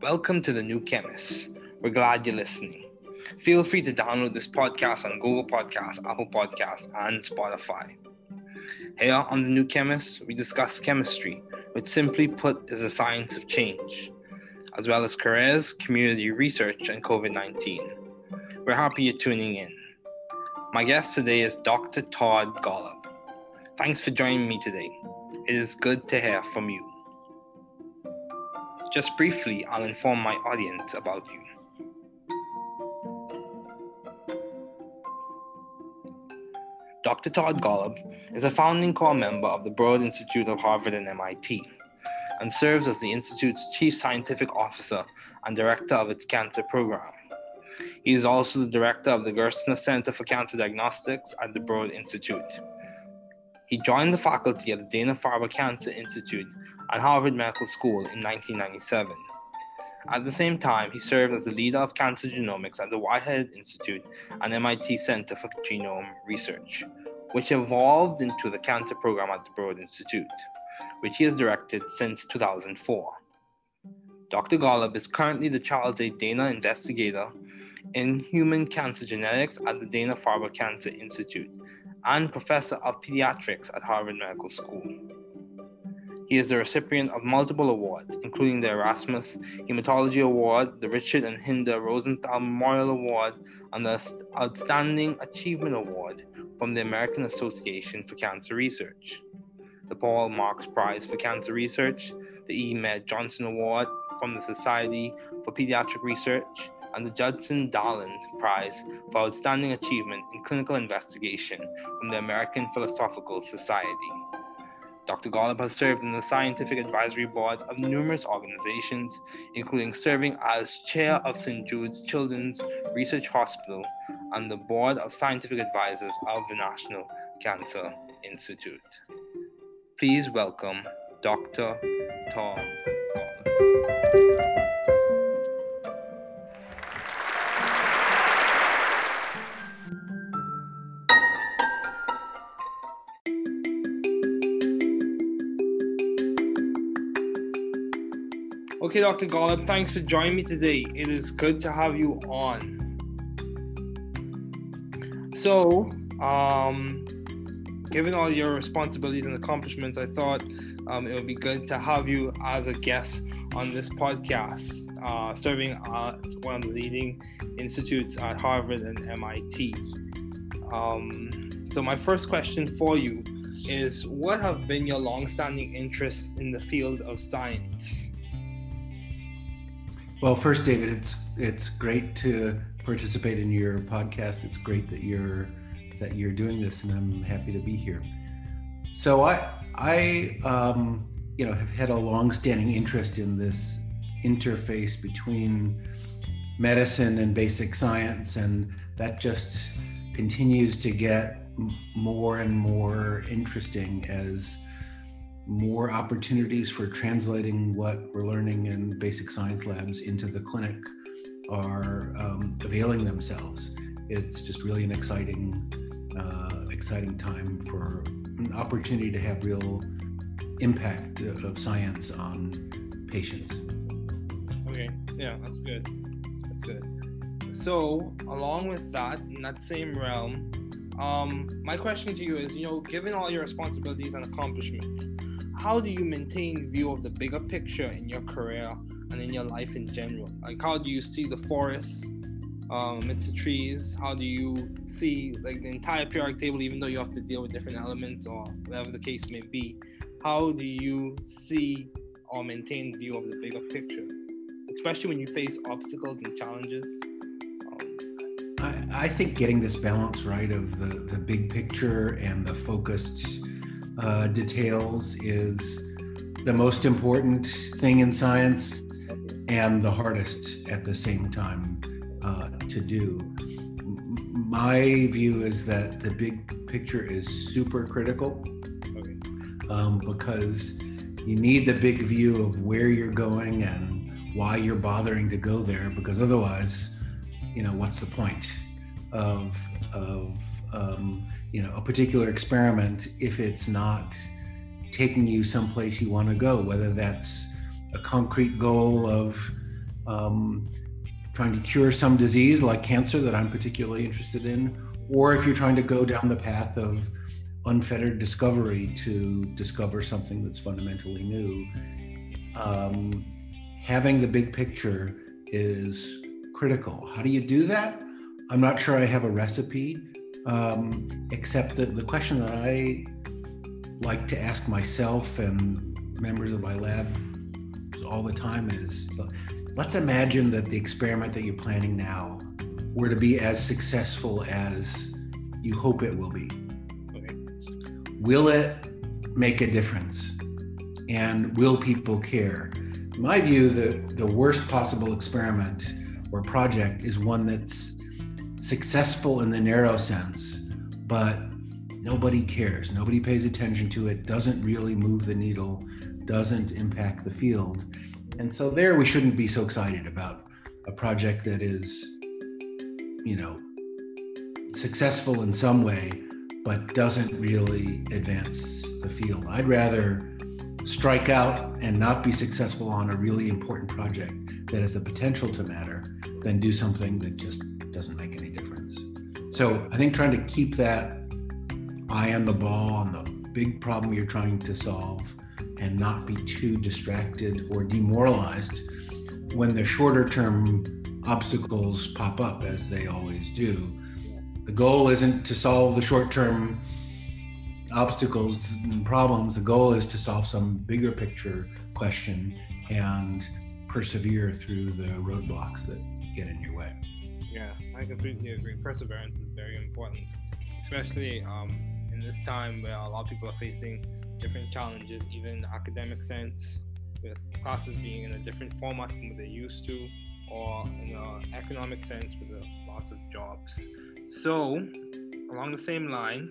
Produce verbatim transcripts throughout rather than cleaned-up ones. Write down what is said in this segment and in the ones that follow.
Welcome to The New Chemist. We're glad you're listening. Feel free to download this podcast on Google Podcasts, Apple Podcasts, and Spotify. Here on The New Chemist, we discuss chemistry, which simply put is the science of change, as well as careers, community research, and covid nineteen. We're happy you're tuning in. My guest today is Doctor Todd Golub. Thanks for joining me today. It is good to hear from you. Just briefly, I'll inform my audience about you. Doctor Todd Golub is a founding core member of the Broad Institute of Harvard and M I T, and serves as the Institute's Chief Scientific Officer and Director of its Cancer Program. He is also the Director of the Gerstner Center for Cancer Diagnostics at the Broad Institute. He joined the faculty of the Dana-Farber Cancer Institute at Harvard Medical School in nineteen ninety-seven. At the same time, he served as the leader of cancer genomics at the Whitehead Institute and M I T Center for Genome Research, which evolved into the cancer program at the Broad Institute, which he has directed since two thousand four. Doctor Golub is currently the Charles A. Dana Investigator in Human Cancer Genetics at the Dana-Farber Cancer Institute and Professor of Pediatrics at Harvard Medical School. He is the recipient of multiple awards, including the Erasmus Hematology Award, the Richard and Hinda Rosenthal Memorial Award, and the Outstanding Achievement Award from the American Association for Cancer Research, the Paul Marks Prize for Cancer Research, the E. Med Johnson Award from the Society for Pediatric Research, and the Judson Darland Prize for Outstanding Achievement in Clinical Investigation from the American Philosophical Society. Doctor Golub has served in the Scientific Advisory Board of numerous organizations, including serving as Chair of Saint Jude's Children's Research Hospital and the Board of Scientific Advisors of the National Cancer Institute. Please welcome Doctor Todd Golub. Okay, Doctor Golub, thanks for joining me today. It is good to have you on. So, um, given all your responsibilities and accomplishments, I thought um, it would be good to have you as a guest on this podcast, uh, serving at one of the leading institutes at Harvard and M I T. Um, so my first question for you is, what have been your long-standing interests in the field of science? Well, first, David, it's it's great to participate in your podcast. It's great that you're that you're doing this, and I'm happy to be here. So I I um, you know have had a long-standing interest in this interface between medicine and basic science, and that just continues to get more and more interesting as more opportunities for translating what we're learning in basic science labs into the clinic are um, availing themselves. It's just really an exciting, uh, exciting time for an opportunity to have real impact of science on patients. Okay, yeah, that's good. That's good. So, along with that, in that same realm, um, my question to you is, you know, given all your responsibilities and accomplishments, how do you maintain view of the bigger picture in your career and in your life in general? Like, how do you see the forests um, amidst the trees? How do you see like the entire periodic table, even though you have to deal with different elements or whatever the case may be? How do you see or maintain view of the bigger picture, especially when you face obstacles and challenges? Um, I, I think getting this balance right of the, the big picture and the focused Uh, details is the most important thing in science and the hardest at the same time uh, to do. My view is that the big picture is super critical um, because you need the big view of where you're going and why you're bothering to go there, because otherwise, you know, what's the point of of um, you know, a particular experiment if it's not taking you someplace you want to go, whether that's a concrete goal of um, trying to cure some disease like cancer that I'm particularly interested in, or if you're trying to go down the path of unfettered discovery to discover something that's fundamentally new. Um, having the big picture is critical. How do you do that? I'm not sure I have a recipe, um, except that the question that I like to ask myself and members of my lab all the time is, let's imagine that the experiment that you're planning now were to be as successful as you hope it will be. Okay. Will it make a difference? And will people care? In my view, the, the worst possible experiment or project is one that's successful in the narrow sense, but nobody cares. Nobody pays attention to it, doesn't really move the needle, doesn't impact the field. And so there we shouldn't be so excited about a project that is, you know, successful in some way, but doesn't really advance the field. I'd rather strike out and not be successful on a really important project that has the potential to matter than do something that just doesn't make any difference. So I think trying to keep that eye on the ball on the big problem you're trying to solve and not be too distracted or demoralized when the shorter term obstacles pop up, as they always do. The goal isn't to solve the short term obstacles and problems. The goal is to solve some bigger picture question and persevere through the roadblocks that get in your way. Yeah, I completely agree. Perseverance is very important, especially um, in this time where a lot of people are facing different challenges, even in the academic sense, with classes being in a different format from what they used to, or in an economic sense with the lots of jobs. So, along the same lines,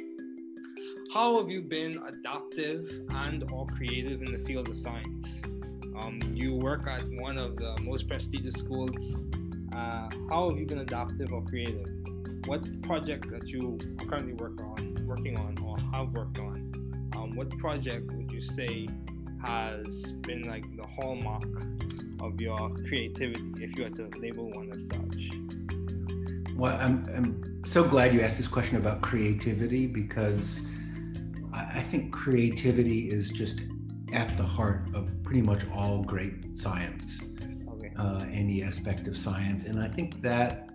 how have you been adaptive and or creative in the field of science? Um, you work at one of the most prestigious schools. Uh, how have you been adaptive or creative? What project that you are currently work on, working on or have worked on, um, what project would you say has been like the hallmark of your creativity, if you had to label one as such? Well, I'm, I'm so glad you asked this question about creativity, because I, I think creativity is just at the heart of pretty much all great science, okay. uh, any aspect of science. And I think that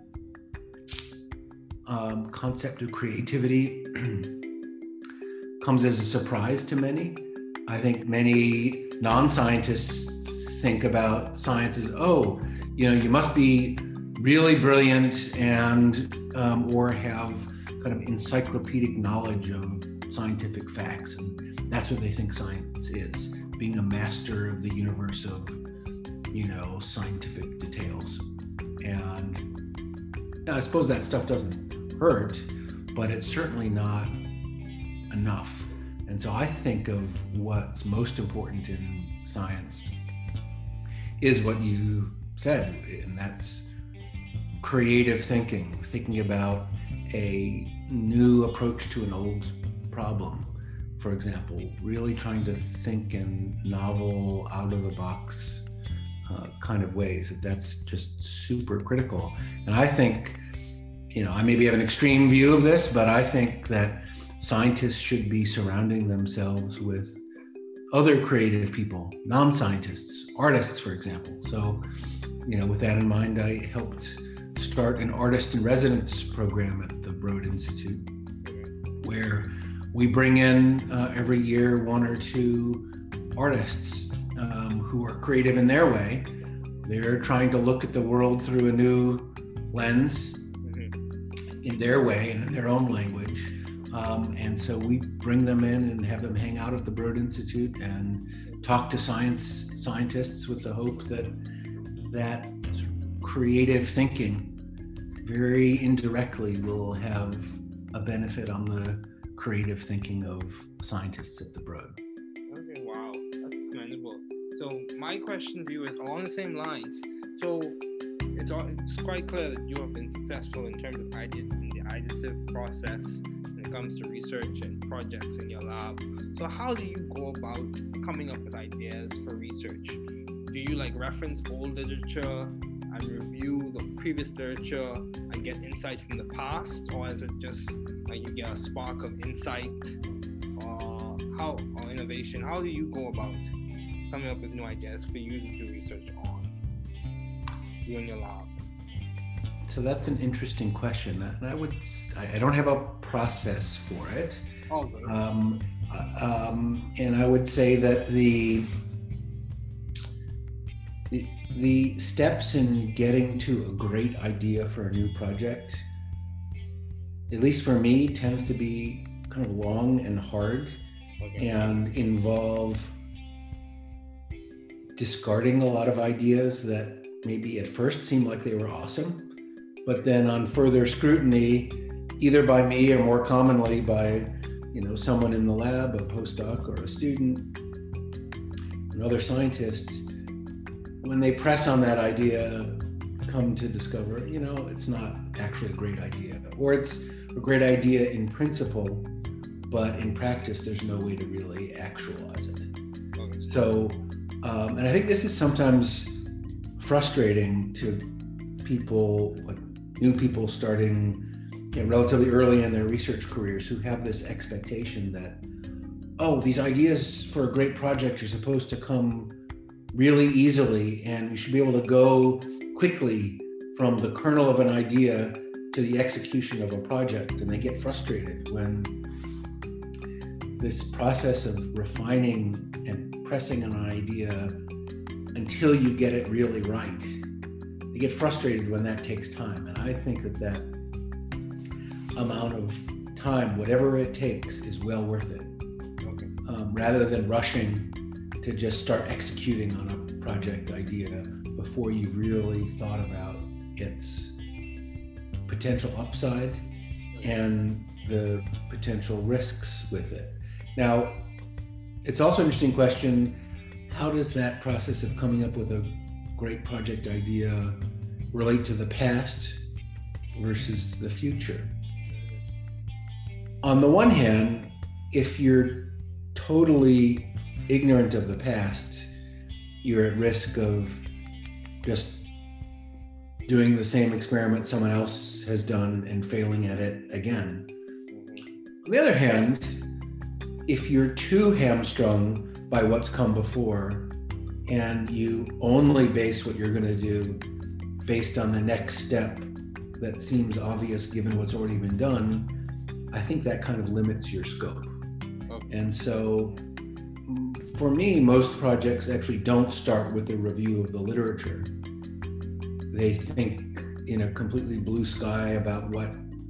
um, concept of creativity comes as a surprise to many. I think many non-scientists think about science as, oh, you know, you must be really brilliant and um, or have kind of encyclopedic knowledge of scientific facts, and that's what they think science is, being a master of the universe of, you know, scientific details. And I suppose that stuff doesn't hurt, but it's certainly not enough. And so I think of what's most important in science is what you said, and that's creative thinking, thinking about a new approach to an old problem. For example, really trying to think in novel, out-of-the-box uh, kind of ways. That's just super critical. And I think, you know, I maybe have an extreme view of this, but I think that scientists should be surrounding themselves with other creative people, non-scientists, artists, for example. So, you know, with that in mind, I helped start an artist in residence program at the Broad Institute, where we bring in uh, every year one or two artists um, who are creative in their way. They're trying to look at the world through a new lens in their way and in their own language. Um, and so we bring them in and have them hang out at the Broad Institute and talk to science scientists with the hope that that creative thinking very indirectly will have a benefit on the creative thinking of scientists at the Broad. Okay, wow, that's commendable. So my question to you is along the same lines. So it's all, it's quite clear that you have been successful in terms of idea, in the ideative process when it comes to research and projects in your lab. So how do you go about coming up with ideas for research? do you like reference old literature and review the previous literature and get insight from the past, or is it just like you get a spark of insight or how or innovation? How do you go about coming up with new ideas for you to do research on, you and your lab? So that's an interesting question, and I would I don't have a process for it. Oh, good. Um, um, and I would say that the, the the steps in getting to a great idea for a new project, at least for me, tends to be kind of long and hard, okay, and involve discarding a lot of ideas that maybe at first seemed like they were awesome, but then on further scrutiny, either by me or more commonly by, you know, someone in the lab, a postdoc or a student, and other scientists, when they press on that idea, come to discover, you know, it's not actually a great idea, or it's a great idea in principle, but in practice, there's no way to really actualize it. Okay. So, um, and I think this is sometimes frustrating to people, like new people starting, you know, relatively early in their research careers, who have this expectation that, oh, these ideas for a great project are supposed to come really easily, and you should be able to go quickly from the kernel of an idea to the execution of a project. And they get frustrated when this process of refining and pressing on an idea until you get it really right, they get frustrated when that takes time. And I think that that amount of time, whatever it takes, is well worth it. Okay. Um, rather than rushing to just start executing on a project idea before you've really thought about its potential upside and the potential risks with it. Now, it's also an interesting question, how does that process of coming up with a great project idea relate to the past versus the future? On the one hand, if you're totally ignorant of the past, you're at risk of just doing the same experiment someone else has done and failing at it again. On the other hand, if you're too hamstrung by what's come before and you only base what you're going to do based on the next step that seems obvious given what's already been done, I think that kind of limits your scope. Okay. And so for me, most projects actually don't start with a review of the literature. They think in a completely blue sky about what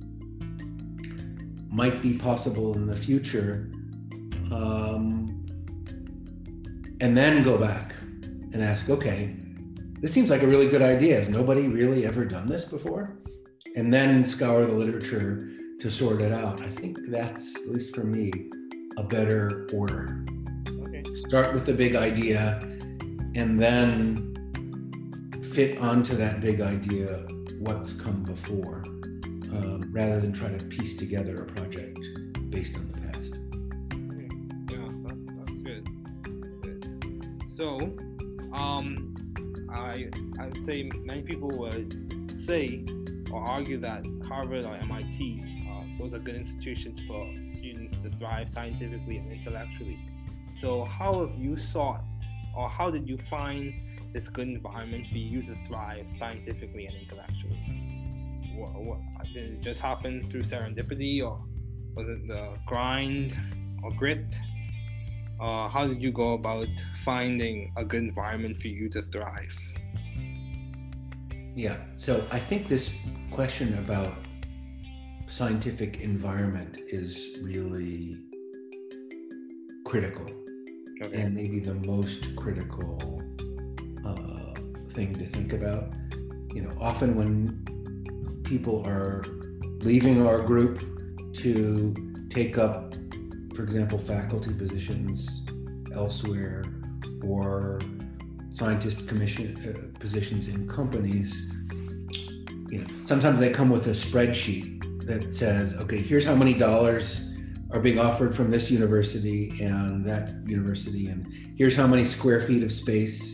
might be possible in the future, um, and then go back and ask, okay, this seems like a really good idea. Has nobody really ever done this before? And then scour the literature to sort it out. I think that's, at least for me, a better order. Okay. Start with the big idea and then fit onto that big idea what's come before, um, rather than try to piece together a project based on the past. Okay. Yeah, that, that's good. That's good. So, um, I I would say many people would say or argue that Harvard or M I T, uh, those are good institutions for students to thrive scientifically and intellectually. So how have you sought, or how did you find this good environment for you to thrive scientifically and intellectually? What, what, did it just happen through serendipity, or was it the grind or grit? Uh, how did you go about finding a good environment for you to thrive? Yeah, so I think this question about scientific environment is really critical, okay, and maybe the most critical uh, thing to think about. You know, often when people are leaving our group to take up, for example, faculty positions elsewhere or scientist commission uh, positions in companies, you know, sometimes they come with a spreadsheet that says, okay, here's how many dollars are being offered from this university and that university, and here's how many square feet of space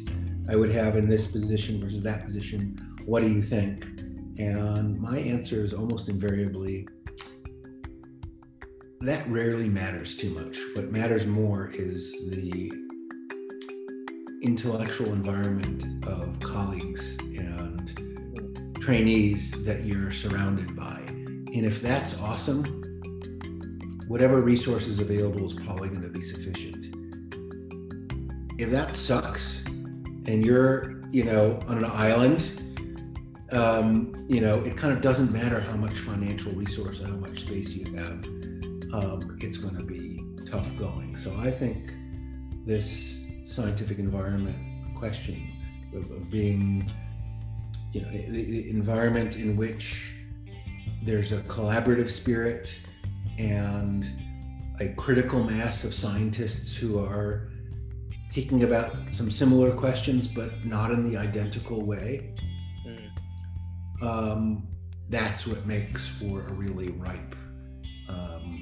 I would have in this position versus that position. What do you think? And my answer is almost invariably, that rarely matters too much. What matters more is the intellectual environment of colleagues and trainees that you're surrounded by. And if that's awesome, whatever resources available is probably going to be sufficient. If that sucks and you're, you know, on an island, um, you know, it kind of doesn't matter how much financial resource and how much space you have. Um, it's going to be tough going. So I think this scientific environment question of, of being, you know, the, the environment in which there's a collaborative spirit and a critical mass of scientists who are thinking about some similar questions, but not in the identical way. Mm. Um, that's what makes for a really ripe um,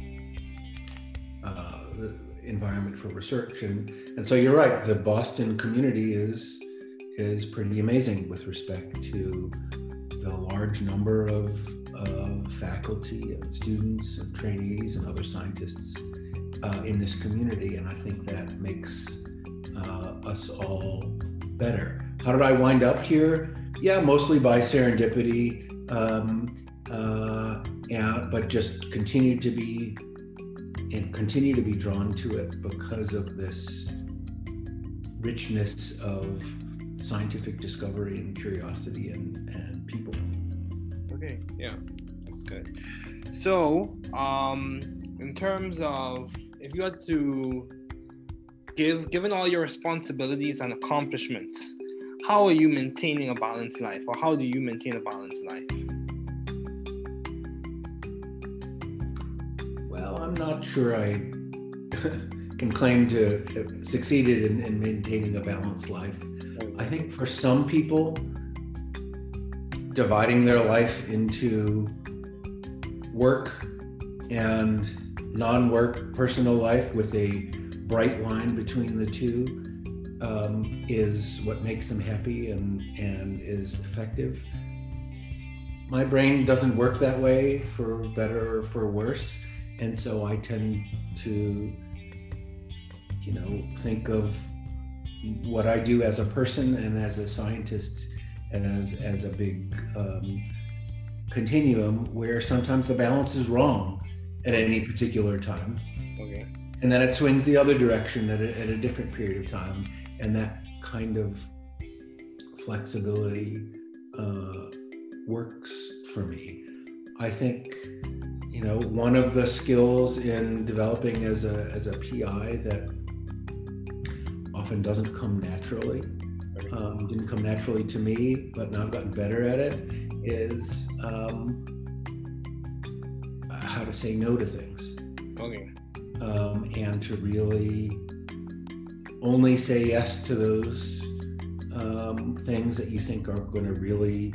uh, environment for research. And, and so you're right, the Boston community is, is pretty amazing with respect to the large number of, of faculty and students and trainees and other scientists uh, in this community. And I think that makes uh, us all better. How did I wind up here? Yeah, mostly by serendipity, um, uh, yeah, but just continued to be and continue to be drawn to it because of this richness of scientific discovery and curiosity and, and people. Okay, yeah, that's good. So, um, in terms of, if you had to give, given all your responsibilities and accomplishments, how are you maintaining a balanced life, or how do you maintain a balanced life? Well, I'm not sure I can claim to have succeeded in, in maintaining a balanced life. I think for some people, dividing their life into work and non-work personal life with a bright line between the two um, is what makes them happy and, and is effective. My brain doesn't work that way, for better or for worse. And so I tend to, you know, think of what I do as a person and as a scientist as as a big um, continuum where sometimes the balance is wrong at any particular time. Okay. And then it swings the other direction at a, at a different period of time. And that kind of flexibility uh, works for me. I think, you know, one of the skills in developing as a as a P I that often doesn't come naturally, um, didn't come naturally to me, but now I've gotten better at it, is um, how to say no to things. Okay. Um, and to really only say yes to those um, things that you think are going to really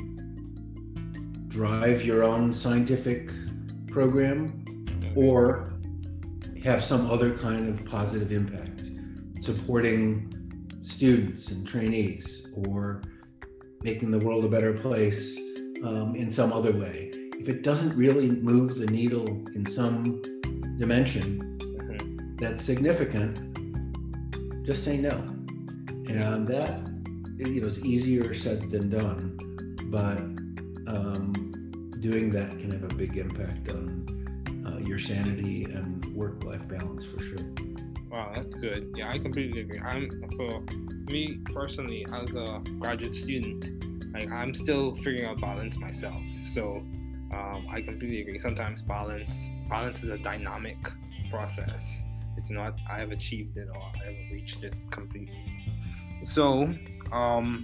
drive your own scientific program or have some other kind of positive impact, supporting students and trainees or making the world a better place um, in some other way. If it doesn't really move the needle in some dimension mm-hmm. that's significant, just say no. And that, you know, is easier said than done, but um, doing that can have a big impact on uh, your sanity and work-life balance for sure. Wow, that's good. Yeah, I completely agree. I'm for me personally as a graduate student, like I'm still figuring out balance myself. So um, I completely agree. Sometimes balance balance is a dynamic process. It's not I have achieved it or I have reached it completely. So um,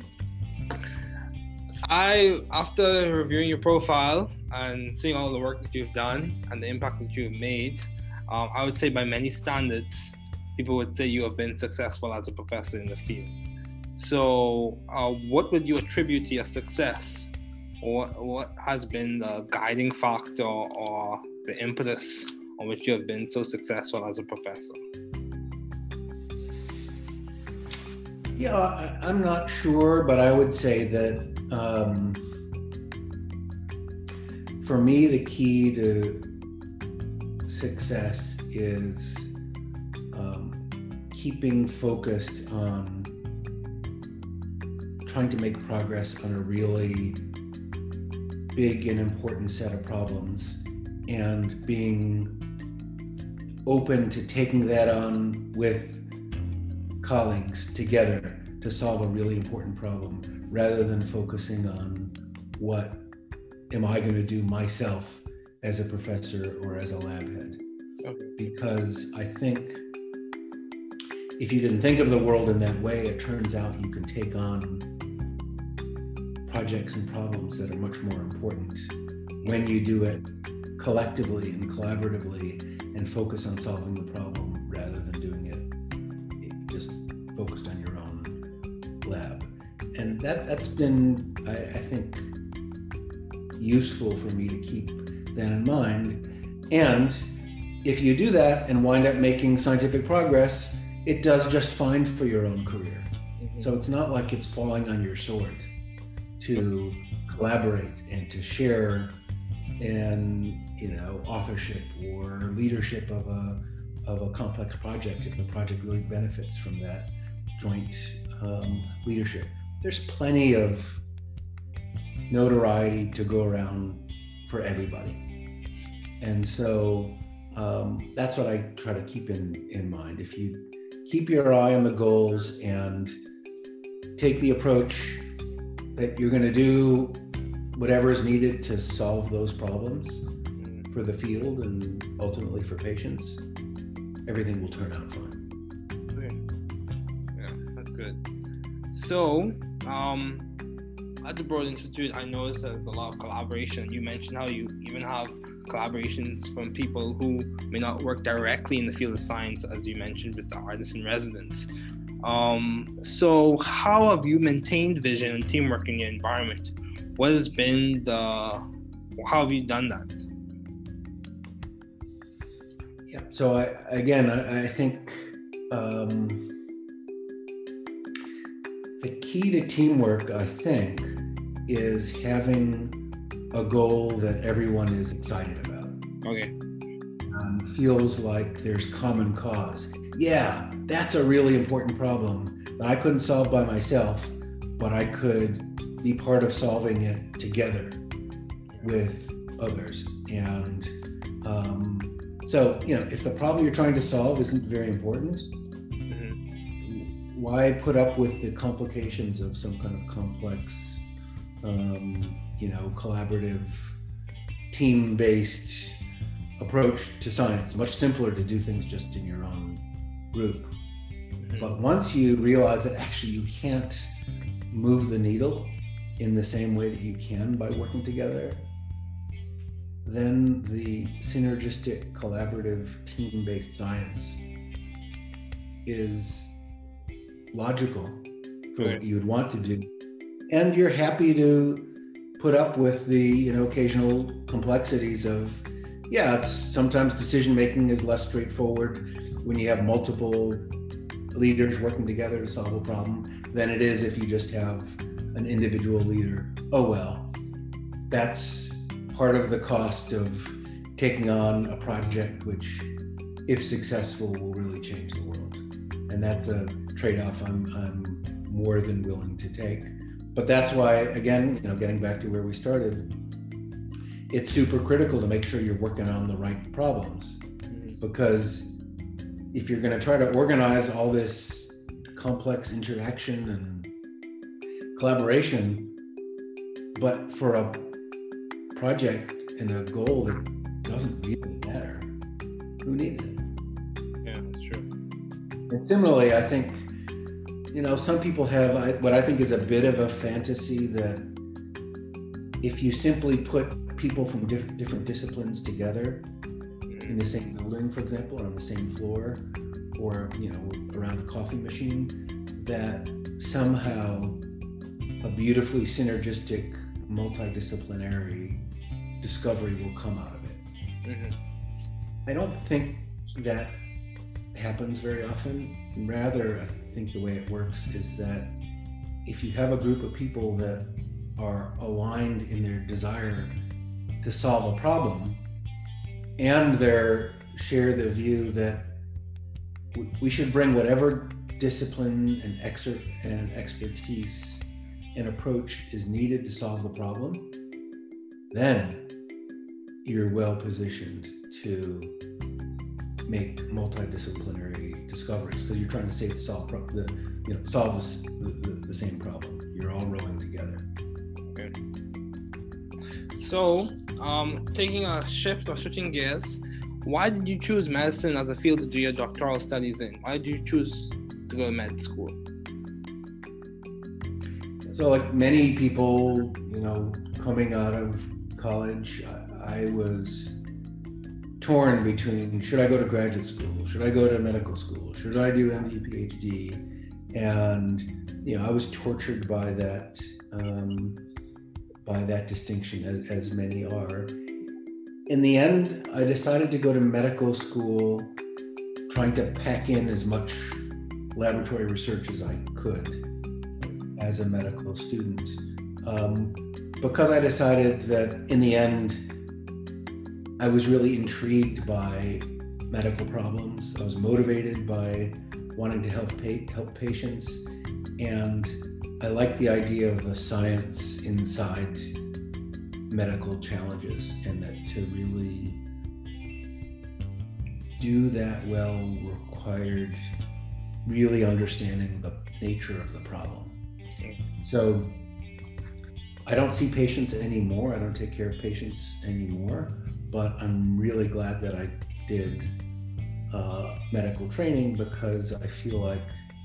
I, after reviewing your profile and seeing all the work that you've done and the impact that you've made, um, I would say by many standards, people would say you have been successful as a professor in the field. So uh, what would you attribute to your success? Or what has been the guiding factor or the impetus on which you have been so successful as a professor? Yeah, I, I'm not sure, but I would say that um, for me, the key to success is um, keeping focused on trying to make progress on a really big and important set of problems, and being open to taking that on with colleagues together to solve a really important problem, rather than focusing on what am I going to do myself as a professor or as a lab head. Okay. Because I think if you can think of the world in that way, it turns out you can take on projects and problems that are much more important when you do it collectively and collaboratively and focus on solving the problem rather than doing it just focused on your own lab. And that, that's been, I, I think, useful for me to keep that in mind. And if you do that and wind up making scientific progress, it does just fine for your own career. Mm-hmm. So it's not like it's falling on your sword to collaborate and to share in, you know, authorship or leadership of a of a complex project if the project really benefits from that joint um, leadership. There's plenty of notoriety to go around for everybody. And so um, that's what I try to keep in, in mind. If you keep your eye on the goals and take the approach that you're going to do whatever is needed to solve those problems for the field and ultimately for patients, everything will turn out fine. Okay. Yeah, that's good. So, um, at the Broad Institute, I noticed there's a lot of collaboration. You mentioned how you even have collaborations from people who may not work directly in the field of science, as you mentioned with the artists in residence. Um, so how have you maintained vision and teamwork in your environment? What has been the, how have you done that? Yeah, so I, again, I, I think um, the key to teamwork, I think, is having a goal that everyone is excited about. Okay. Um, feels like there's common cause. Yeah, that's a really important problem that I couldn't solve by myself, but I could be part of solving it together with others. And um, so, you know, if the problem you're trying to solve isn't very important, mm-hmm. why put up with the complications of some kind of complex, um, you know, collaborative, team-based approach to science? Much simpler to do things just in your own group. Mm-hmm. But once you realize that actually you can't move the needle in the same way that you can by working together, then the synergistic, collaborative, team-based science is logical for okay. what you'd want to do. And you're happy to put up with the, you know, occasional complexities of, yeah, it's sometimes decision-making is less straightforward when you have multiple leaders working together to solve a problem than it is if you just have an individual leader. Oh, well, that's part of the cost of taking on a project which, if successful, will really change the world. And that's a trade-off I'm, I'm more than willing to take. But that's why, again, you know, getting back to where we started, it's super critical to make sure you're working on the right problems. Because if you're going to try to organize all this complex interaction and collaboration, but for a project and a goal that doesn't really matter, who needs it? Yeah, that's true. And similarly, I think, you know, some people have I, what I think is a bit of a fantasy that if you simply put people from diff- different disciplines together in the same building, for example, or on the same floor, or, you know, around a coffee machine, that somehow a beautifully synergistic, multidisciplinary discovery will come out of it. Mm-hmm. I don't think that happens very often. Rather, I think the way it works is that if you have a group of people that are aligned in their desire to solve a problem, and they share the view that we should bring whatever discipline and exer- and expertise and approach is needed to solve the problem, then you're well positioned to make multidisciplinary discoveries, because you're trying to save, solve the, you know, solve the, the, the same problem. You're all rowing together. Okay. So, um, taking a shift or switching gears, why did you choose medicine as a field to do your doctoral studies in? Why did you choose to go to med school? So, like many people, you know, coming out of college, I, I was torn between, should I go to graduate school? Should I go to medical school? Should I do M D, PhD? And, you know, I was tortured by that, um, by that distinction, as, as many are. In the end, I decided to go to medical school, trying to pack in as much laboratory research as I could as a medical student. Um, because I decided that in the end, I was really intrigued by medical problems. I was motivated by wanting to help pa- help patients, and I liked the idea of the science inside medical challenges, and that to really do that well required really understanding the nature of the problem. So I don't see patients anymore. I don't take care of patients anymore, but I'm really glad that I did uh, medical training, because I feel like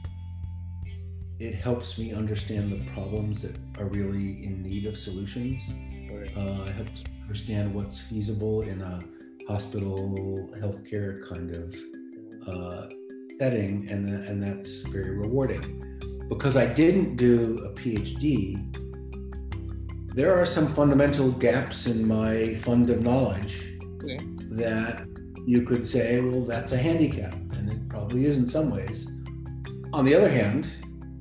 it helps me understand the problems that are really in need of solutions. Right. Uh, it helps me understand what's feasible in a hospital healthcare kind of uh, setting, and, and that's very rewarding. Because I didn't do a PhD, there are some fundamental gaps in my fund of knowledge Okay. that you could say, well, that's a handicap, and it probably is in some ways. On the other hand,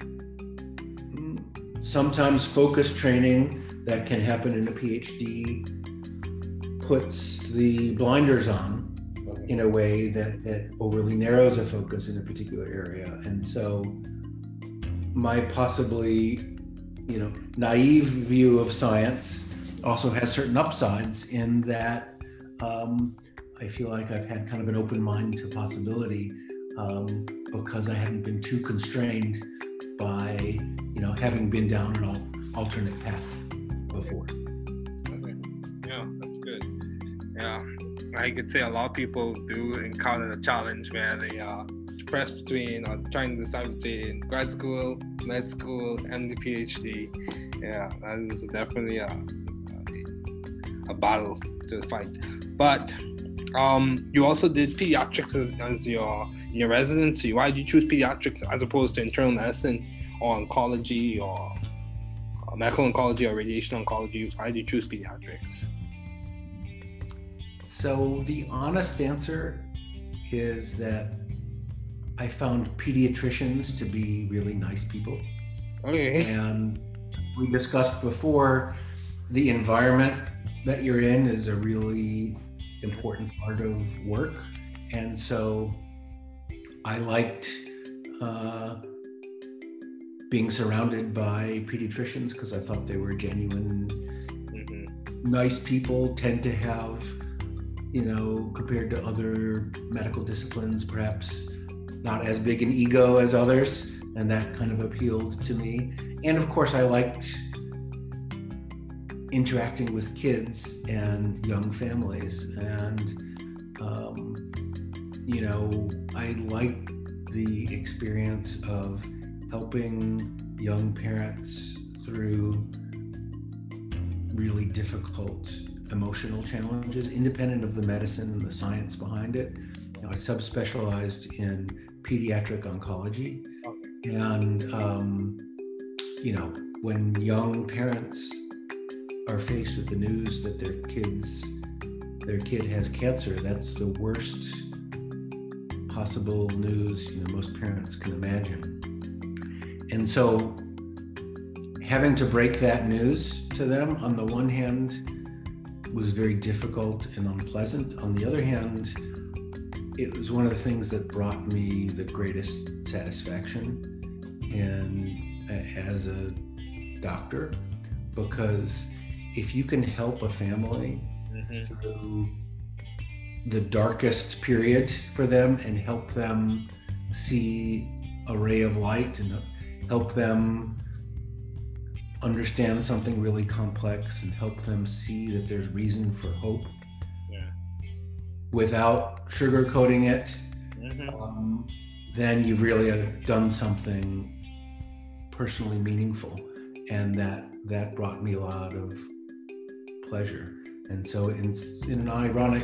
sometimes focused training that can happen in a PhD puts the blinders on in a way that, that overly narrows a focus in a particular area. And so my possibly, you know, naive view of science also has certain upsides in that um, I feel like I've had kind of an open mind to possibility um, because I haven't been too constrained by, you know, having been down an al- alternate path before. Okay. Yeah, that's good. Yeah, I could say a lot of people do encounter the challenge where they are pressed between or trying to decide between grad school, med school, and the PhD. Yeah, that is definitely a, a battle to fight. But um, you also did pediatrics as, as your your residency. Why did you choose pediatrics as opposed to internal medicine or oncology or uh, medical oncology or radiation oncology? Why did you choose pediatrics? So the honest answer is that I found pediatricians to be really nice people. Okay. And we discussed before, the environment that you're in is a really important part of work. And so I liked uh, being surrounded by pediatricians because I thought they were genuine, mm-hmm. nice people, tend to have, you know, compared to other medical disciplines, perhaps not as big an ego as others, and that kind of appealed to me. And of course, I liked interacting with kids and young families, and um, you know, I liked the experience of helping young parents through really difficult emotional challenges, independent of the medicine and the science behind it. You know, I subspecialized in pediatric oncology, and um, you know, when young parents are faced with the news that their kids, their kid has cancer, that's the worst possible news, you know, most parents can imagine. And so having to break that news to them, on the one hand, was very difficult and unpleasant. On the other hand, it was one of the things that brought me the greatest satisfaction in, as a doctor, because if you can help a family mm-hmm. through the darkest period for them and help them see a ray of light and help them understand something really complex and help them see that there's reason for hope yeah. without sugarcoating it, mm-hmm. um, then you've really done something personally meaningful. And that that brought me a lot of pleasure. And so in, in an ironic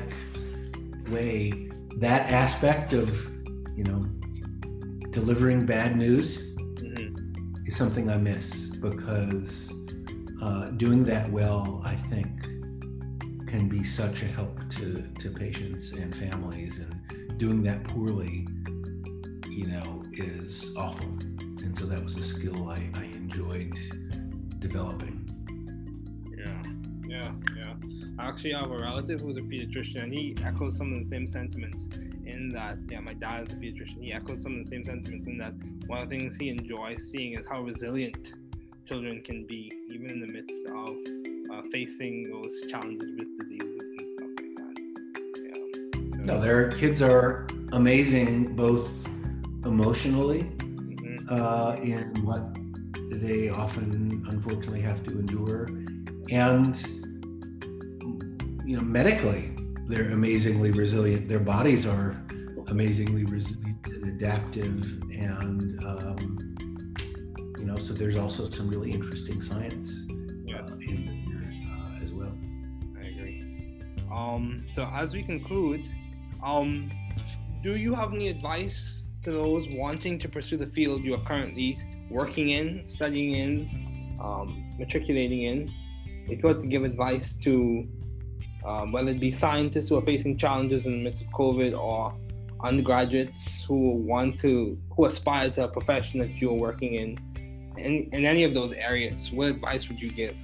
way, that aspect of, you know, delivering bad news mm-hmm. is something I miss, because uh, doing that well, I think, can be such a help to, to patients and families, and doing that poorly, you know, is awful. And so that was a skill I, I enjoyed developing. Yeah, yeah, yeah. Actually, I have a relative who's a pediatrician, and he echoes some of the same sentiments in that, yeah, my dad is a pediatrician. He echoes some of the same sentiments in that one of the things he enjoys seeing is how resilient children can be, even in the midst of uh, facing those challenges with diseases and stuff like that. Yeah. So, no, their kids are amazing, both emotionally mm-hmm. uh, in what they often, unfortunately, have to endure, and, you know, medically, they're amazingly resilient. Their bodies are amazingly resilient and adaptive, and um, you know, so there's also some really interesting science yeah. uh, in there uh, as well. I agree. Um, so as we conclude, um, do you have any advice to those wanting to pursue the field you are currently working in, studying in, um, matriculating in? If you had to give advice to um, whether it be scientists who are facing challenges in the midst of COVID, or undergraduates who want to, who aspire to a profession that you are working in, in, in any of those areas, what advice would you give?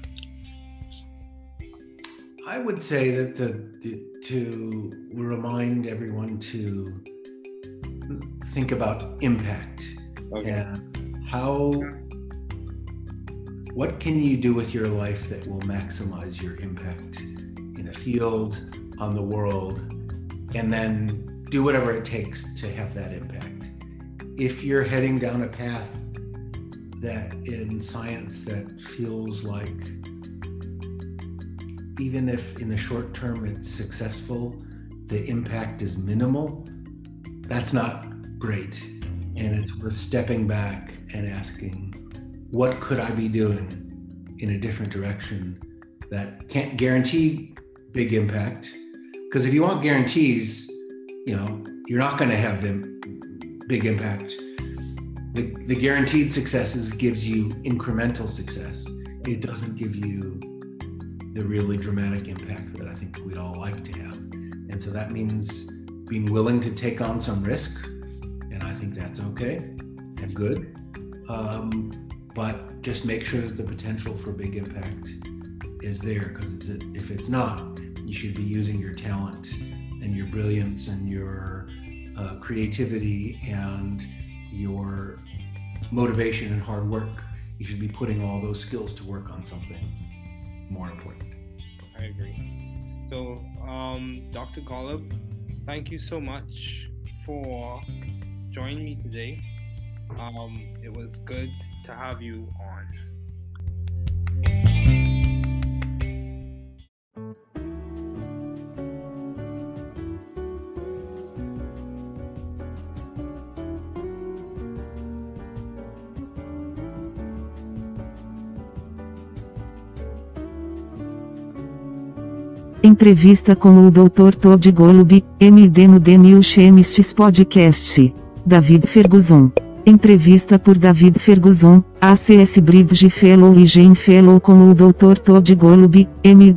I would say that the, the to remind everyone to think about impact okay. and how, what can you do with your life that will maximize your impact in a field, on the world, and then do whatever it takes to have that impact. If you're heading down a path that in science that feels like, even if in the short term it's successful, the impact is minimal, that's not great. And it's worth stepping back and asking, what could I be doing in a different direction that can't guarantee big impact? Because if you want guarantees, you know, you're not going to have Im- big impact. The, the guaranteed successes gives you incremental success. It doesn't give you the really dramatic impact that I think we'd all like to have. And so that means being willing to take on some risk, and I think that's okay and good. Um, but just make sure that the potential for big impact is there, because it's, if it's not, you should be using your talent and your brilliance and your uh, creativity and your motivation and hard work. You should be putting all those skills to work on something more important. I agree. So, um, Doctor Golub, thank you so much for joining me today. Um, it was good to have you on. Entrevista com o doutor Todd Golub, M D no The New Chemists Podcast. David Ferguson. Entrevista por David Ferguson, A C S Bridge Fellow e Jane Fellow com o doutor Todd Golub, M D.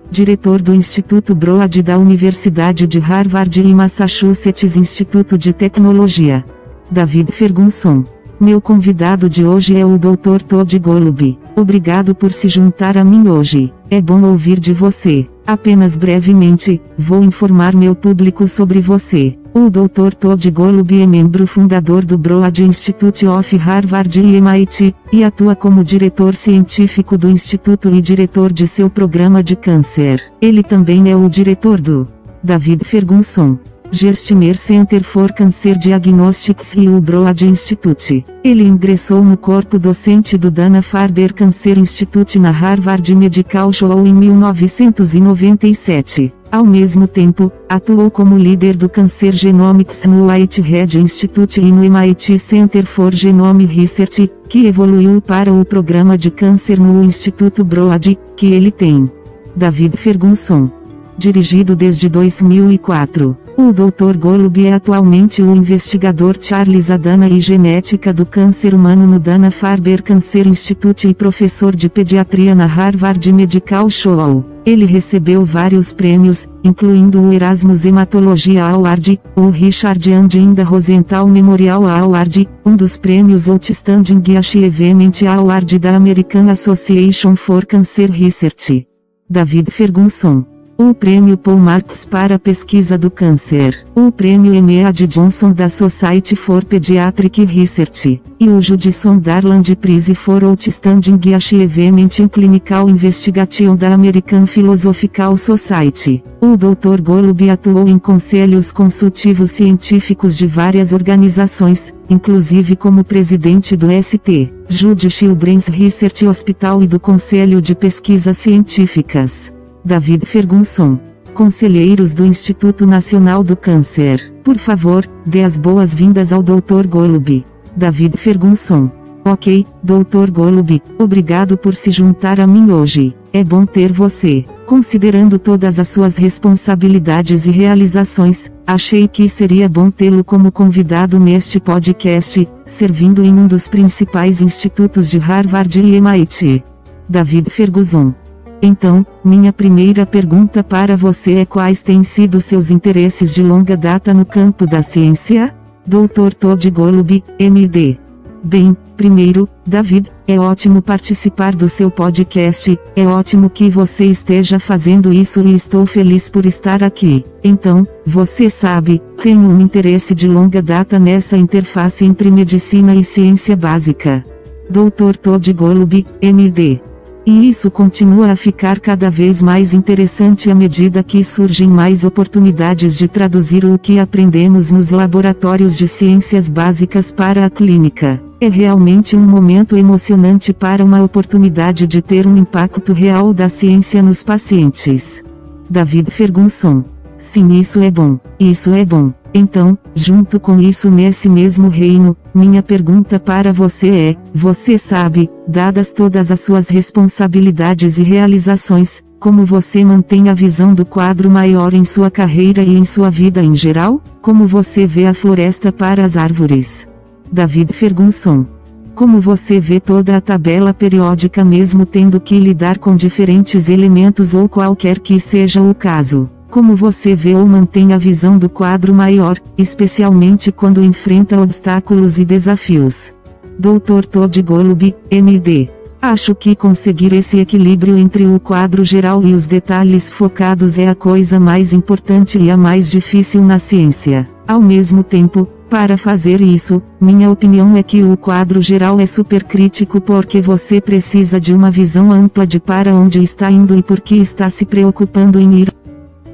diretor do Instituto Broad da Universidade de Harvard e Massachusetts Instituto de Tecnologia. David Ferguson. Meu convidado de hoje é o doutor Todd Golub. Obrigado por se juntar a mim hoje. É bom ouvir de você. Apenas brevemente, vou informar meu público sobre você. O doutor Todd Golub é membro fundador do Broad Institute of Harvard e M I T, e atua como diretor científico do Instituto e diretor de seu programa de câncer. Ele também é o diretor do David Ferguson Gerstner Center for Cancer Diagnostics e o Broad Institute. Ele ingressou no corpo docente do Dana-Farber Cancer Institute na Harvard Medical School em mil novecentos e noventa e sete. Ao mesmo tempo, atuou como líder do Cancer Genomics no Whitehead Institute e no M I T Center for Genome Research, que evoluiu para o programa de câncer no Instituto Broad, que ele tem. David Ferguson. Dirigido desde dois mil e quatro. O doutor Golub é atualmente o investigador Charles Adana e genética do câncer humano no Dana-Farber Cancer Institute e professor de pediatria na Harvard Medical School. Ele recebeu vários prêmios, incluindo o Erasmus Hematologia Award, o Richard and Linda Rosenthal Memorial Award, um dos prêmios Outstanding Achievement Award da American Association for Cancer Research. David Ferguson. O Prêmio Paul Marks para a Pesquisa do Câncer, o Prêmio Emead Johnson da Society for Pediatric Research, e o Judson Darland Prize for Outstanding Achievement in Clinical Investigation da American Philosophical Society. O doutor Golub atuou em conselhos consultivos científicos de várias organizações, inclusive como presidente do S T, Jude Children's Research Hospital e do Conselho de Pesquisas Científicas. David Ferguson. Conselheiros do Instituto Nacional do Câncer, por favor, dê as boas-vindas ao doutor Golub. David Ferguson. Ok, doutor Golub, obrigado por se juntar a mim hoje. É bom ter você. Considerando todas as suas responsabilidades e realizações, achei que seria bom tê-lo como convidado neste podcast, servindo em um dos principais institutos de Harvard e M I T. David Ferguson. Então, minha primeira pergunta para você é: quais têm sido seus interesses de longa data no campo da ciência? doutor Todd Golub, M D. Bem, primeiro, David, é ótimo participar do seu podcast, é ótimo que você esteja fazendo isso e estou feliz por estar aqui. Então, você sabe, tenho um interesse de longa data nessa interface entre medicina e ciência básica. doutor Todd Golub, M D. E isso continua a ficar cada vez mais interessante à medida que surgem mais oportunidades de traduzir o que aprendemos nos laboratórios de ciências básicas para a clínica. É realmente um momento emocionante para uma oportunidade de ter um impacto real da ciência nos pacientes. David Ferguson. Sim, isso é bom, isso é bom. Então, junto com isso nesse mesmo reino, minha pergunta para você é: você sabe, dadas todas as suas responsabilidades e realizações, como você mantém a visão do quadro maior em sua carreira e em sua vida em geral? Como você vê a floresta para as árvores? David Ferguson. Como você vê toda a tabela periódica mesmo tendo que lidar com diferentes elementos ou qualquer que seja o caso? Como você vê ou mantém a visão do quadro maior, especialmente quando enfrenta obstáculos e desafios? doutor Todd Golub, M D. Acho que conseguir esse equilíbrio entre o quadro geral e os detalhes focados é a coisa mais importante e a mais difícil na ciência. Ao mesmo tempo, para fazer isso, minha opinião é que o quadro geral é super crítico porque você precisa de uma visão ampla de para onde está indo e por que está se preocupando em ir.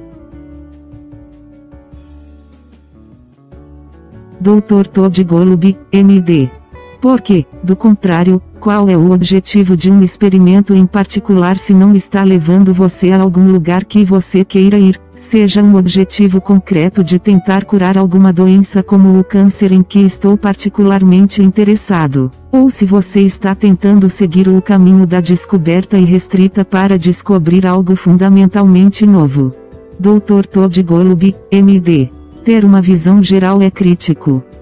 doutor Todd Golub, M D. Porque, do contrário, qual é o objetivo de um experimento em particular se não está levando você a algum lugar que você queira ir, seja um objetivo concreto de tentar curar alguma doença como o câncer em que estou particularmente interessado, ou se você está tentando seguir o caminho da descoberta irrestrita para descobrir algo fundamentalmente novo. doutor Todd Golub, M D. Ter uma visão geral é crítico.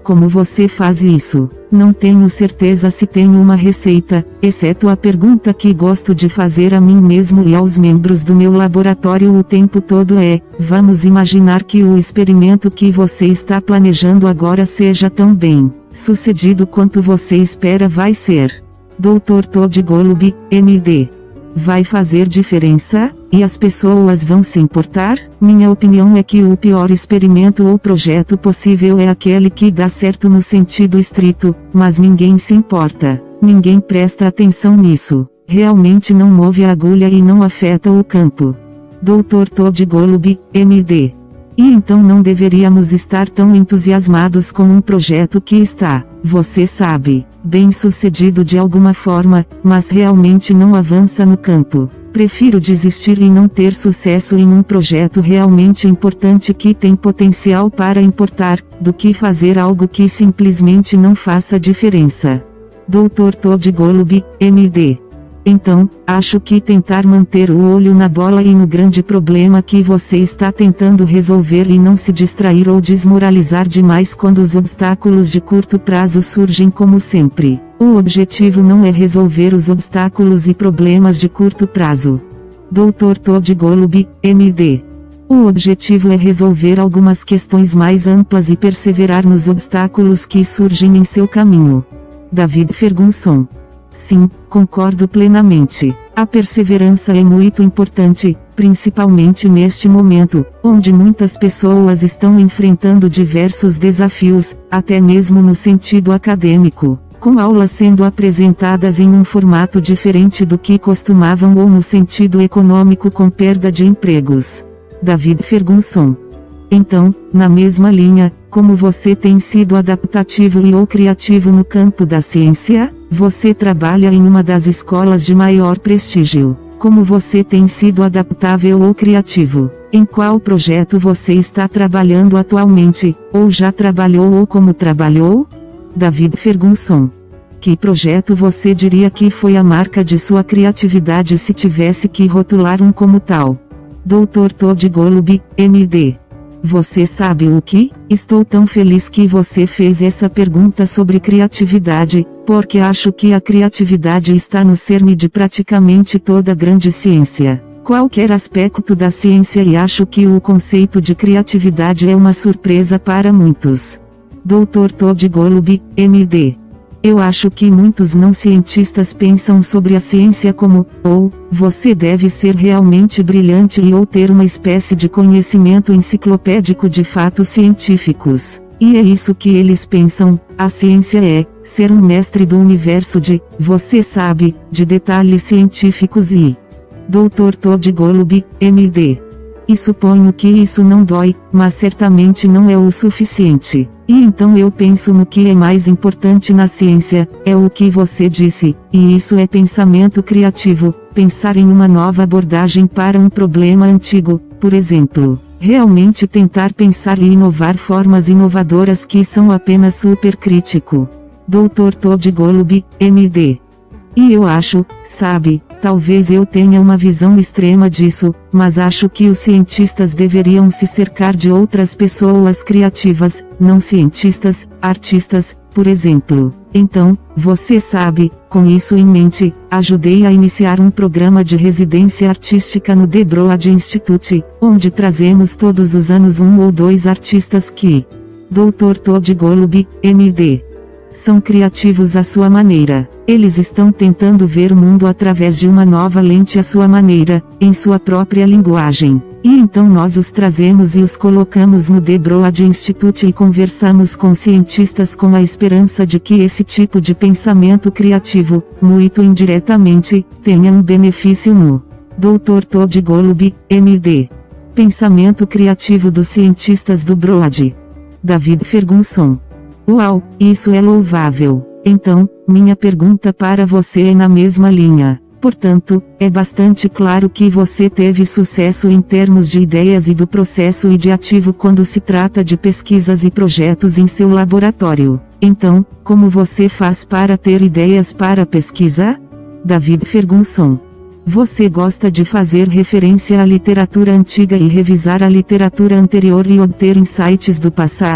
Como você faz isso? Não tenho certeza se tenho uma receita, exceto a pergunta que gosto de fazer a mim mesmo e aos membros do meu laboratório o tempo todo é: vamos imaginar que o experimento que você está planejando agora seja tão bem sucedido quanto você espera vai ser. doutor Todd Golub, M D. Vai fazer diferença? E as pessoas vão se importar? Minha opinião é que o pior experimento ou projeto possível é aquele que dá certo no sentido estrito, mas ninguém se importa. Ninguém presta atenção nisso. Realmente não move a agulha e não afeta o campo. doutor Todd Golub, M D. E então não deveríamos estar tão entusiasmados com um projeto que está, você sabe, bem sucedido de alguma forma, mas realmente não avança no campo. Prefiro desistir e não ter sucesso em um projeto realmente importante que tem potencial para importar, do que fazer algo que simplesmente não faça diferença. doutor Todd Golub, M D. Então, acho que tentar manter o olho na bola e no grande problema que você está tentando resolver e não se distrair ou desmoralizar demais quando os obstáculos de curto prazo surgem como sempre. O objetivo não é resolver os obstáculos e problemas de curto prazo. doutor Todd Golub, M D. O objetivo é resolver algumas questões mais amplas e perseverar nos obstáculos que surgem em seu caminho. David Ferguson. Sim, concordo plenamente. A perseverança é muito importante, principalmente neste momento, onde muitas pessoas estão enfrentando diversos desafios, até mesmo no sentido acadêmico, com aulas sendo apresentadas em um formato diferente do que costumavam ou no sentido econômico com perda de empregos. David Ferguson. Então, na mesma linha, como você tem sido adaptativo e ou criativo no campo da ciência? Você trabalha em uma das escolas de maior prestígio. Como você tem sido adaptável ou criativo? Em qual projeto você está trabalhando atualmente, ou já trabalhou ou como trabalhou? David Ferguson. Que projeto você diria que foi a marca de sua criatividade se tivesse que rotular um como tal? doutor Todd Golub, M D. Você sabe o que? Estou tão feliz que você fez essa pergunta sobre criatividade, porque acho que a criatividade está no cerne de praticamente toda grande ciência. Qualquer aspecto da ciência, e acho que o conceito de criatividade é uma surpresa para muitos. doutor Todd Golub, M D. Eu acho que muitos não cientistas pensam sobre a ciência como, ou, você deve ser realmente brilhante e ou ter uma espécie de conhecimento enciclopédico de fatos científicos. E é isso que eles pensam, a ciência é, ser um mestre do universo de, você sabe, de detalhes científicos e... doutor Todd Golub, M D. E suponho que isso não dói, mas certamente não é o suficiente. E então eu penso no que é mais importante na ciência, é o que você disse, e isso é pensamento criativo, pensar em uma nova abordagem para um problema antigo, por exemplo. Realmente tentar pensar e inovar formas inovadoras que são apenas supercrítico. doutor Todd Golub, M D. E eu acho, sabe, talvez eu tenha uma visão extrema disso, mas acho que os cientistas deveriam se cercar de outras pessoas criativas, não cientistas, artistas, por exemplo. Então, você sabe, com isso em mente, ajudei a iniciar um programa de residência artística no The Broad Institute, onde trazemos todos os anos um ou dois artistas que... doutor Todd Golub, M D. São criativos à sua maneira. Eles estão tentando ver o mundo através de uma nova lente à sua maneira, em sua própria linguagem. E então nós os trazemos e os colocamos no The Broad Institute e conversamos com cientistas com a esperança de que esse tipo de pensamento criativo, muito indiretamente, tenha um benefício no doutor Todd Golub, M D. Pensamento criativo dos cientistas do Broad. David Ferguson. Uau, isso é louvável. Então, minha pergunta para você é na mesma linha. Portanto, é bastante claro que você teve sucesso em termos de ideias e do processo ideativo quando se trata de pesquisas e projetos em seu laboratório. Então, como você faz para ter ideias para a pesquisa? David Ferguson. Você gosta de fazer referência à literatura antiga e revisar a literatura anterior e obter insights do passado?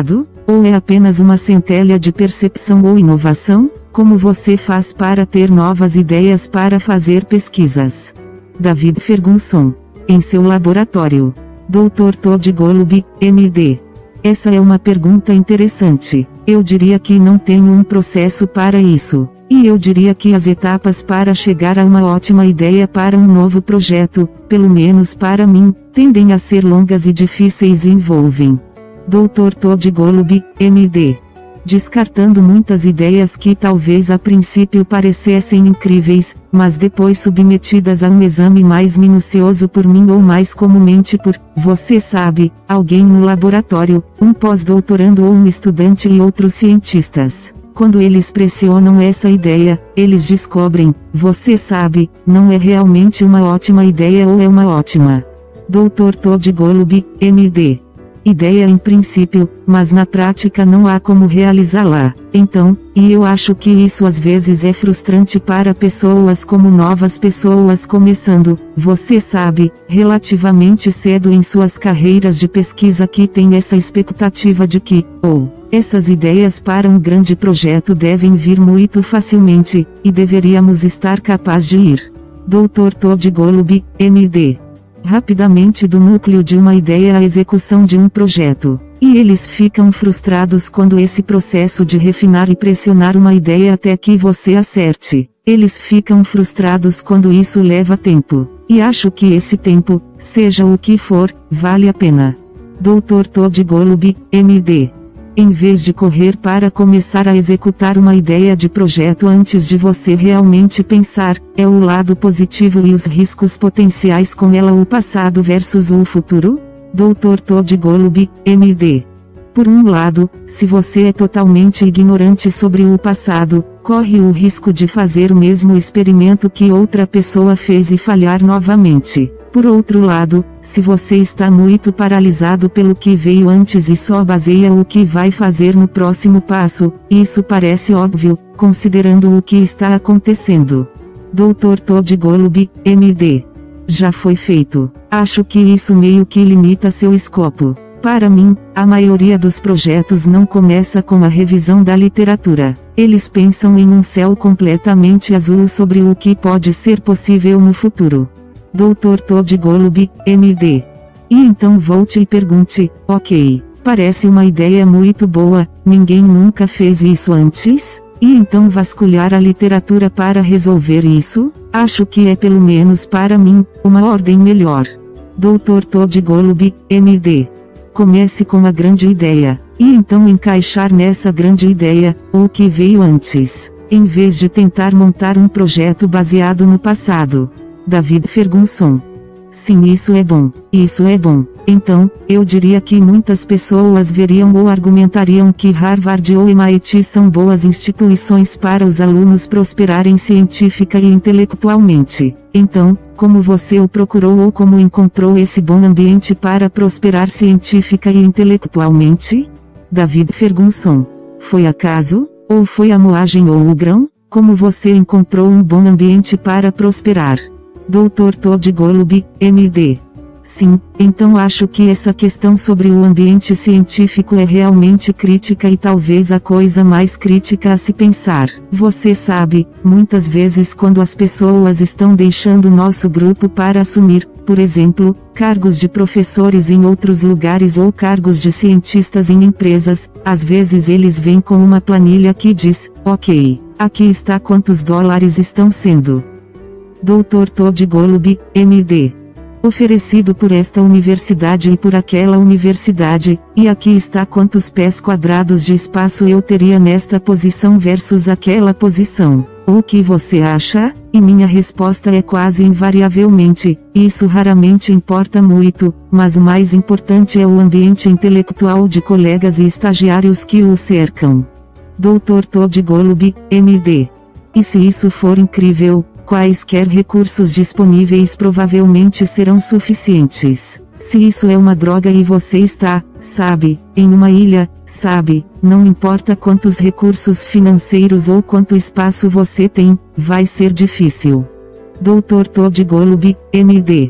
Ou é apenas uma centelha de percepção ou inovação? Como você faz para ter novas ideias para fazer pesquisas? David Ferguson. Em seu laboratório. doutor Todd Golub, M D. Essa é uma pergunta interessante. Eu diria que não tenho um processo para isso. E eu diria que as etapas para chegar a uma ótima ideia para um novo projeto, pelo menos para mim, tendem a ser longas e difíceis e envolvem. doutor Todd Golub, M D. Descartando muitas ideias que talvez a princípio parecessem incríveis, mas depois submetidas a um exame mais minucioso por mim ou mais comumente por, você sabe, alguém no laboratório, um pós-doutorando ou um estudante e outros cientistas. Quando eles pressionam essa ideia, eles descobrem, você sabe, não é realmente uma ótima ideia ou é uma ótima. doutor Todd Golub, M D. Ideia em princípio, mas na prática não há como realizá-la. Então, e eu acho que isso às vezes é frustrante para pessoas como novas pessoas começando, você sabe, relativamente cedo em suas carreiras de pesquisa que têm essa expectativa de que, ou, essas ideias para um grande projeto devem vir muito facilmente, e deveríamos estar capazes de ir. doutor Todd Golub, M D. Rapidamente do núcleo de uma ideia à execução de um projeto. E eles ficam frustrados quando esse processo de refinar e pressionar uma ideia até que você acerte. Eles ficam frustrados quando isso leva tempo. E acho que esse tempo, seja o que for, vale a pena. doutor Todd Golub, M D. Em vez de correr para começar a executar uma ideia de projeto antes de você realmente pensar, é o lado positivo e os riscos potenciais com ela o passado versus o futuro? doutor Todd Golub, M D. Por um lado, se você é totalmente ignorante sobre o passado, corre o risco de fazer o mesmo experimento que outra pessoa fez e falhar novamente. Por outro lado, se você está muito paralisado pelo que veio antes e só baseia o que vai fazer no próximo passo, isso parece óbvio, considerando o que está acontecendo. doutor Todd Golub, M D. Já foi feito. Acho que isso meio que limita seu escopo. Para mim, a maioria dos projetos não começa com a revisão da literatura. Eles pensam em um céu completamente azul sobre o que pode ser possível no futuro. doutor Todd Golub, M D. E então volte e pergunte, ok, parece uma ideia muito boa, ninguém nunca fez isso antes? E então vasculhar a literatura para resolver isso? Acho que é pelo menos para mim, uma ordem melhor. doutor Todd Golub, M D. Comece com a grande ideia, e então encaixar nessa grande ideia, o que veio antes, em vez de tentar montar um projeto baseado no passado. David Ferguson. Sim, isso é bom, isso é bom. Então, eu diria que muitas pessoas veriam ou argumentariam que Harvard ou M I T são boas instituições para os alunos prosperarem científica e intelectualmente. Então, como você o procurou ou como encontrou esse bom ambiente para prosperar científica e intelectualmente? David Ferguson. Foi acaso? Ou foi a moagem ou o grão? Como você encontrou um bom ambiente para prosperar? doutor Todd Golub, M D. Sim, então acho que essa questão sobre o ambiente científico é realmente crítica e talvez a coisa mais crítica a se pensar. Você sabe, muitas vezes quando as pessoas estão deixando nosso grupo para assumir, por exemplo, cargos de professores em outros lugares ou cargos de cientistas em empresas, às vezes eles vêm com uma planilha que diz, ok, aqui está quantos dólares estão sendo. doutor Todd Golub, M D. Oferecido por esta universidade e por aquela universidade, e aqui está quantos pés quadrados de espaço eu teria nesta posição versus aquela posição. O que você acha? E minha resposta é quase invariavelmente, isso raramente importa muito, mas o mais importante é o ambiente intelectual de colegas e estagiários que o cercam. doutor Todd Golub, M D. E se isso for incrível, quaisquer recursos disponíveis provavelmente serão suficientes. Se isso é uma droga e você está, sabe, em uma ilha, sabe, não importa quantos recursos financeiros ou quanto espaço você tem, vai ser difícil. doutor Todd Golub, M D.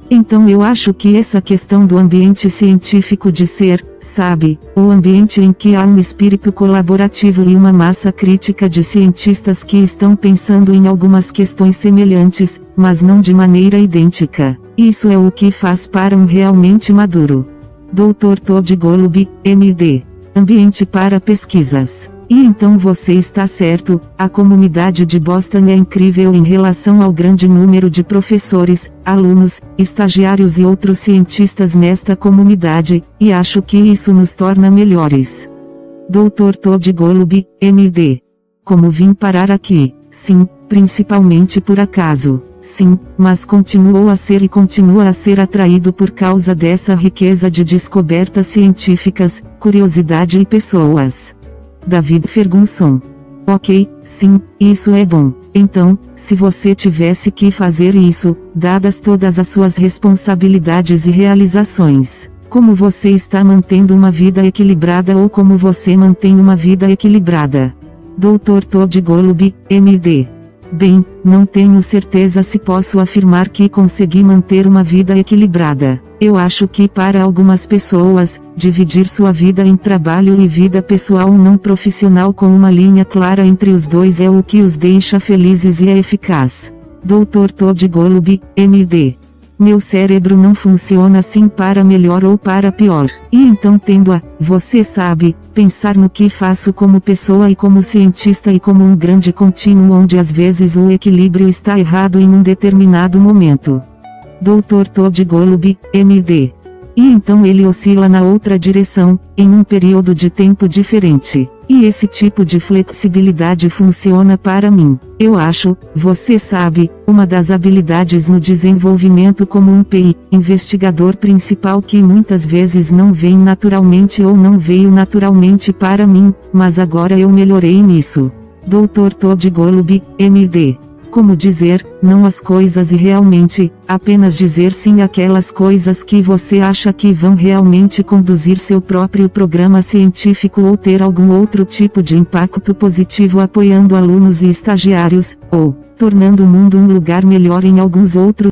Então eu acho que essa questão do ambiente científico de ser, sabe, o ambiente em que há um espírito colaborativo e uma massa crítica de cientistas que estão pensando em algumas questões semelhantes, mas não de maneira idêntica. Isso é o que faz para um realmente maduro. doutor Todd Golub, M D. Ambiente para pesquisas. E então você está certo, a comunidade de Boston é incrível em relação ao grande número de professores, alunos, estagiários e outros cientistas nesta comunidade, e acho que isso nos torna melhores. doutor Todd Golub, M D. Como vim parar aqui? Sim, principalmente por acaso. Sim, mas continuou a ser e continua a ser atraído por causa dessa riqueza de descobertas científicas, curiosidade e pessoas. David Ferguson. Ok, sim, isso é bom. Então, se você tivesse que fazer isso, dadas todas as suas responsabilidades e realizações, como você está mantendo uma vida equilibrada ou como você mantém uma vida equilibrada? doutor Todd Golub, M D. Bem, não tenho certeza se posso afirmar que consegui manter uma vida equilibrada. Eu acho que para algumas pessoas, dividir sua vida em trabalho e vida pessoal não profissional com uma linha clara entre os dois é o que os deixa felizes e é eficaz. doutor Todd Golub, M D. Meu cérebro não funciona assim para melhor ou para pior. E então tendo a, você sabe, pensar no que faço como pessoa e como cientista e como um grande contínuo onde às vezes o equilíbrio está errado em um determinado momento. doutor Todd Golub, M D. E então ele oscila na outra direção, em um período de tempo diferente. E esse tipo de flexibilidade funciona para mim. Eu acho, você sabe, uma das habilidades no desenvolvimento como um P I, investigador principal que muitas vezes não vem naturalmente ou não veio naturalmente para mim, mas agora eu melhorei nisso. doutor Todd Golub, M D. Como dizer, não às coisas e realmente, apenas dizer sim àquelas coisas que você acha que vão realmente conduzir seu próprio programa científico ou ter algum outro tipo de impacto positivo apoiando alunos e estagiários, ou tornando o mundo um lugar melhor em alguns outros.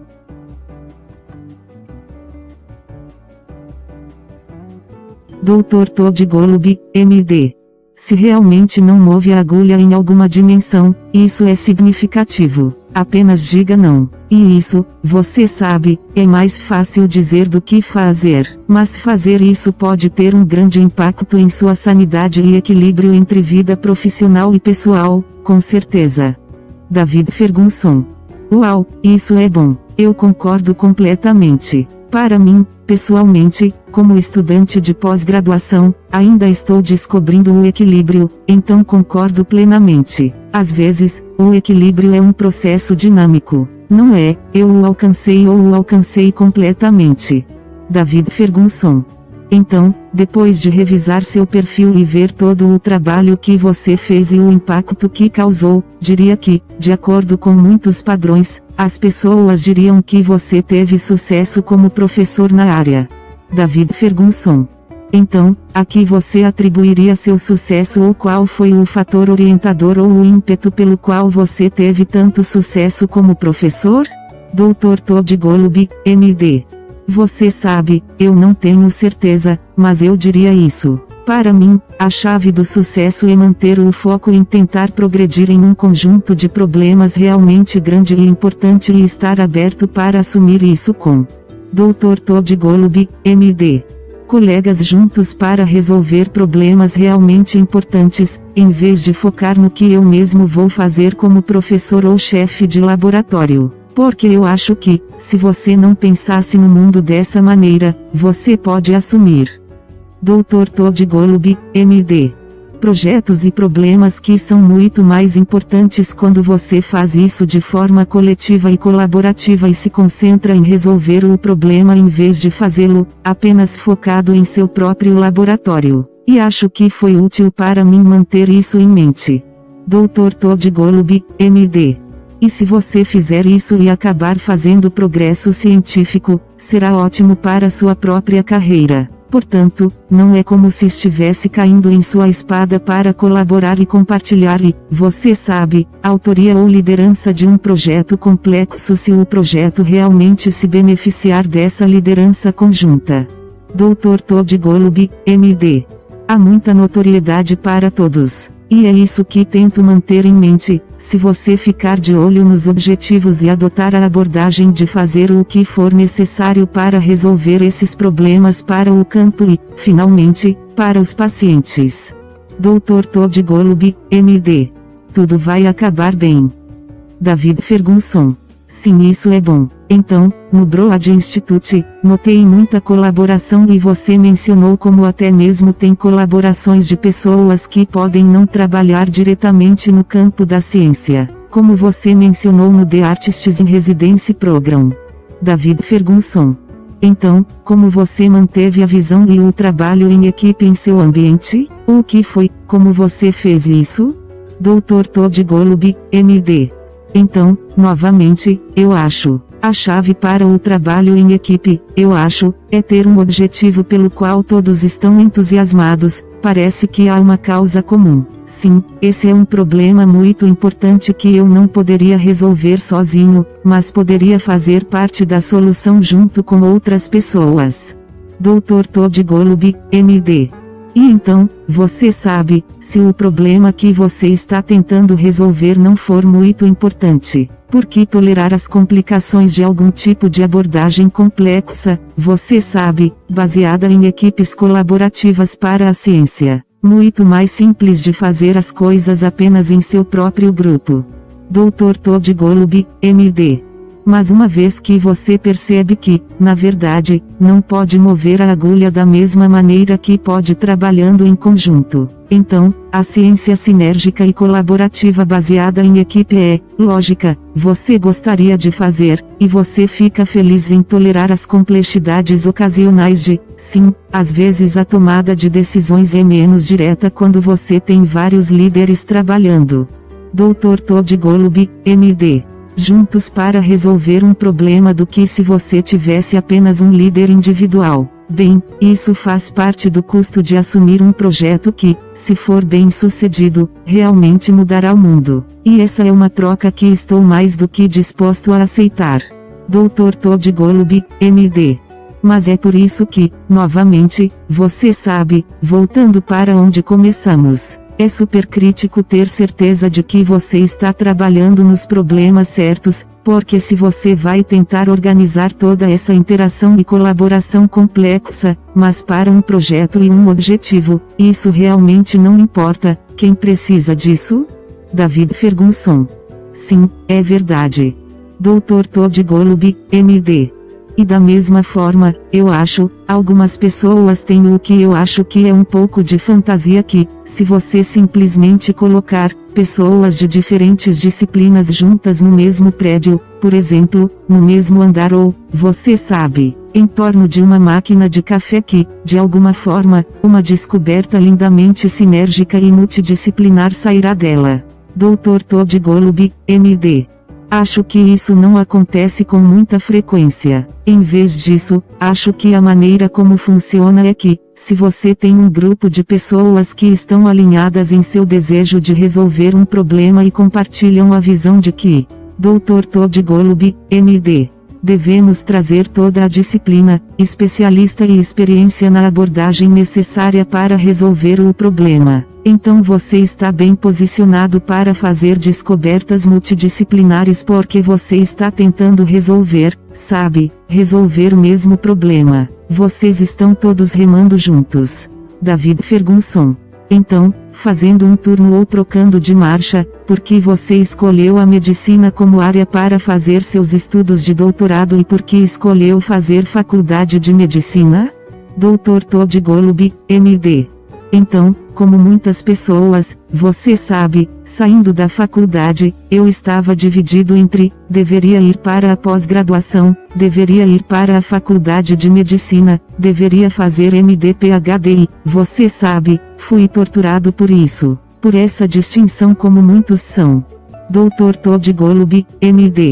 doutor Todd Golub, M D. Se realmente não move a agulha em alguma dimensão, isso é significativo. Apenas diga não. E isso, você sabe, é mais fácil dizer do que fazer. Mas fazer isso pode ter um grande impacto em sua sanidade e equilíbrio entre vida profissional e pessoal, com certeza. David Ferguson. Uau, isso é bom. Eu concordo completamente. Para mim, pessoalmente, como estudante de pós-graduação, ainda estou descobrindo o equilíbrio, então concordo plenamente. Às vezes, o equilíbrio é um processo dinâmico. Não é, eu o alcancei ou o alcancei completamente. David Ferguson. Então, depois de revisar seu perfil e ver todo o trabalho que você fez e o impacto que causou, diria que, de acordo com muitos padrões, as pessoas diriam que você teve sucesso como professor na área. David Ferguson. Então, a que você atribuiria seu sucesso ou qual foi o fator orientador ou o ímpeto pelo qual você teve tanto sucesso como professor? doutor Todd Golub, M D. Você sabe, eu não tenho certeza, mas eu diria isso. Para mim, a chave do sucesso é manter o foco em tentar progredir em um conjunto de problemas realmente grande e importante e estar aberto para assumir isso com doutor Todd Golub, M D. Colegas juntos para resolver problemas realmente importantes, em vez de focar no que eu mesmo vou fazer como professor ou chefe de laboratório. Porque eu acho que, se você não pensasse no mundo dessa maneira, você pode assumir. doutor Todd Golub, M D. Projetos e problemas que são muito mais importantes quando você faz isso de forma coletiva e colaborativa e se concentra em resolver o problema em vez de fazê-lo, apenas focado em seu próprio laboratório. E acho que foi útil para mim manter isso em mente. doutor Todd Golub, M D. E se você fizer isso e acabar fazendo progresso científico, será ótimo para sua própria carreira. Portanto, não é como se estivesse caindo em sua espada para colaborar e compartilhar e, você sabe, autoria ou liderança de um projeto complexo se o projeto realmente se beneficiar dessa liderança conjunta. doutor Todd Golub, M D. Há muita notoriedade para todos. E é isso que tento manter em mente, se você ficar de olho nos objetivos e adotar a abordagem de fazer o que for necessário para resolver esses problemas para o campo e, finalmente, para os pacientes. doutor Todd Golub, M D. Tudo vai acabar bem. David Ferguson. Sim, isso é bom. Então, no Broad Institute, notei muita colaboração e você mencionou como até mesmo tem colaborações de pessoas que podem não trabalhar diretamente no campo da ciência, como você mencionou no The Artists in Residence Program. David Ferguson. Então, como você manteve a visão e o trabalho em equipe em seu ambiente? O que foi, como você fez isso? doutor Todd Golub, M D. Então, novamente, eu acho, a chave para o trabalho em equipe, eu acho, é ter um objetivo pelo qual todos estão entusiasmados, parece que há uma causa comum. Sim, esse é um problema muito importante que eu não poderia resolver sozinho, mas poderia fazer parte da solução junto com outras pessoas. doutor Todd Golub, M D. E então, você sabe, se o problema que você está tentando resolver não for muito importante, por que tolerar as complicações de algum tipo de abordagem complexa, você sabe, baseada em equipes colaborativas para a ciência, muito mais simples de fazer as coisas apenas em seu próprio grupo. doutor Todd Golub, M D. Mas uma vez que você percebe que, na verdade, não pode mover a agulha da mesma maneira que pode trabalhando em conjunto, então, a ciência sinérgica e colaborativa baseada em equipe é, lógica, você gostaria de fazer, e você fica feliz em tolerar as complexidades ocasionais de, sim, às vezes a tomada de decisões é menos direta quando você tem vários líderes trabalhando. doutor Todd Golub, M D. Juntos para resolver um problema do que se você tivesse apenas um líder individual. Bem, isso faz parte do custo de assumir um projeto que, se for bem sucedido, realmente mudará o mundo. E essa é uma troca que estou mais do que disposto a aceitar. doutor Todd Golub, M D. Mas é por isso que, novamente, você sabe, voltando para onde começamos. É super crítico ter certeza de que você está trabalhando nos problemas certos, porque se você vai tentar organizar toda essa interação e colaboração complexa, mas para um projeto e um objetivo, isso realmente não importa, quem precisa disso? David Ferguson. Sim, é verdade. doutor Todd Golub, M D. E da mesma forma, eu acho, algumas pessoas têm o que eu acho que é um pouco de fantasia que, se você simplesmente colocar pessoas de diferentes disciplinas juntas no mesmo prédio, por exemplo, no mesmo andar ou, você sabe, em torno de uma máquina de café que, de alguma forma, uma descoberta lindamente sinérgica e multidisciplinar sairá dela. doutor Todd Golub, M D. Acho que isso não acontece com muita frequência. Em vez disso, acho que a maneira como funciona é que, se você tem um grupo de pessoas que estão alinhadas em seu desejo de resolver um problema e compartilham a visão de que, doutor Todd Golub, M D, devemos trazer toda a disciplina, especialista e experiência na abordagem necessária para resolver o problema. Então você está bem posicionado para fazer descobertas multidisciplinares porque você está tentando resolver, sabe, resolver o mesmo problema. Vocês estão todos remando juntos. David Ferguson. Então, fazendo um turno ou trocando de marcha, por que você escolheu a medicina como área para fazer seus estudos de doutorado e por que escolheu fazer faculdade de medicina? doutor Todd Golub, M D. Então, como muitas pessoas, você sabe, saindo da faculdade, eu estava dividido entre, deveria ir para a pós-graduação, deveria ir para a faculdade de medicina, deveria fazer M D P H D e, você sabe, fui torturado por isso, por essa distinção como muitos são. doutor Todd Golub, M D.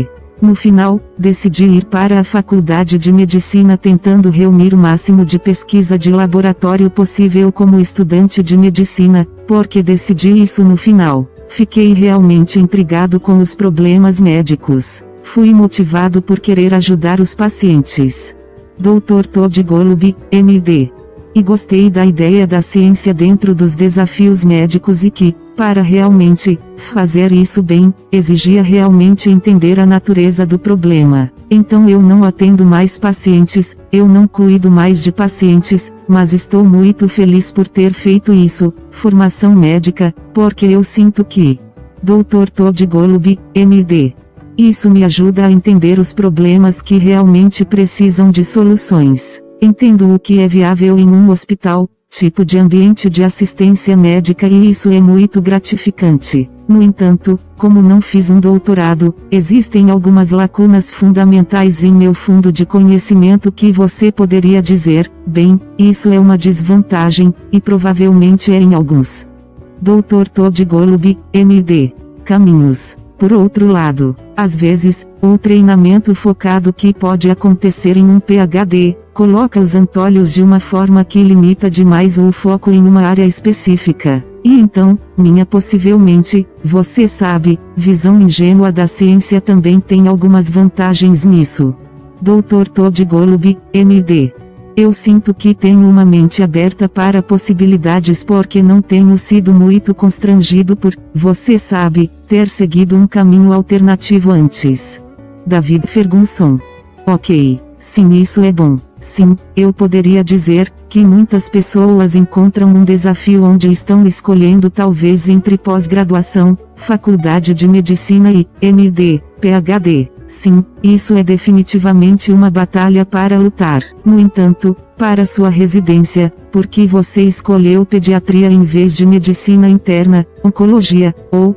No final, decidi ir para a faculdade de medicina tentando reunir o máximo de pesquisa de laboratório possível como estudante de medicina, porque decidi isso no final. Fiquei realmente intrigado com os problemas médicos. Fui motivado por querer ajudar os pacientes. doutor Todd Golub, M D. E gostei da ideia da ciência dentro dos desafios médicos e que, para realmente fazer isso bem, exigia realmente entender a natureza do problema. Então eu não atendo mais pacientes, eu não cuido mais de pacientes, mas estou muito feliz por ter feito isso, formação médica, porque eu sinto que doutor Todd Golub, M D. Isso me ajuda a entender os problemas que realmente precisam de soluções. Entendo o que é viável em um hospital, tipo de ambiente de assistência médica e isso é muito gratificante. No entanto, como não fiz um doutorado, existem algumas lacunas fundamentais em meu fundo de conhecimento que você poderia dizer, bem, isso é uma desvantagem, e provavelmente é em alguns. doutor Todd Golub, M D. Caminhos. Por outro lado, às vezes, o treinamento focado que pode acontecer em um P H D, coloca os antolhos de uma forma que limita demais o foco em uma área específica. E então, minha possivelmente, você sabe, visão ingênua da ciência também tem algumas vantagens nisso. doutor Todd Golub, M D. Eu sinto que tenho uma mente aberta para possibilidades porque não tenho sido muito constrangido por, você sabe, ter seguido um caminho alternativo antes. David Ferguson. Ok, sim, isso é bom. Sim, eu poderia dizer que muitas pessoas encontram um desafio onde estão escolhendo talvez entre pós-graduação, faculdade de medicina e M D, P H D. Sim, isso é definitivamente uma batalha para lutar. No entanto, para sua residência, por que você escolheu pediatria em vez de medicina interna, oncologia, ou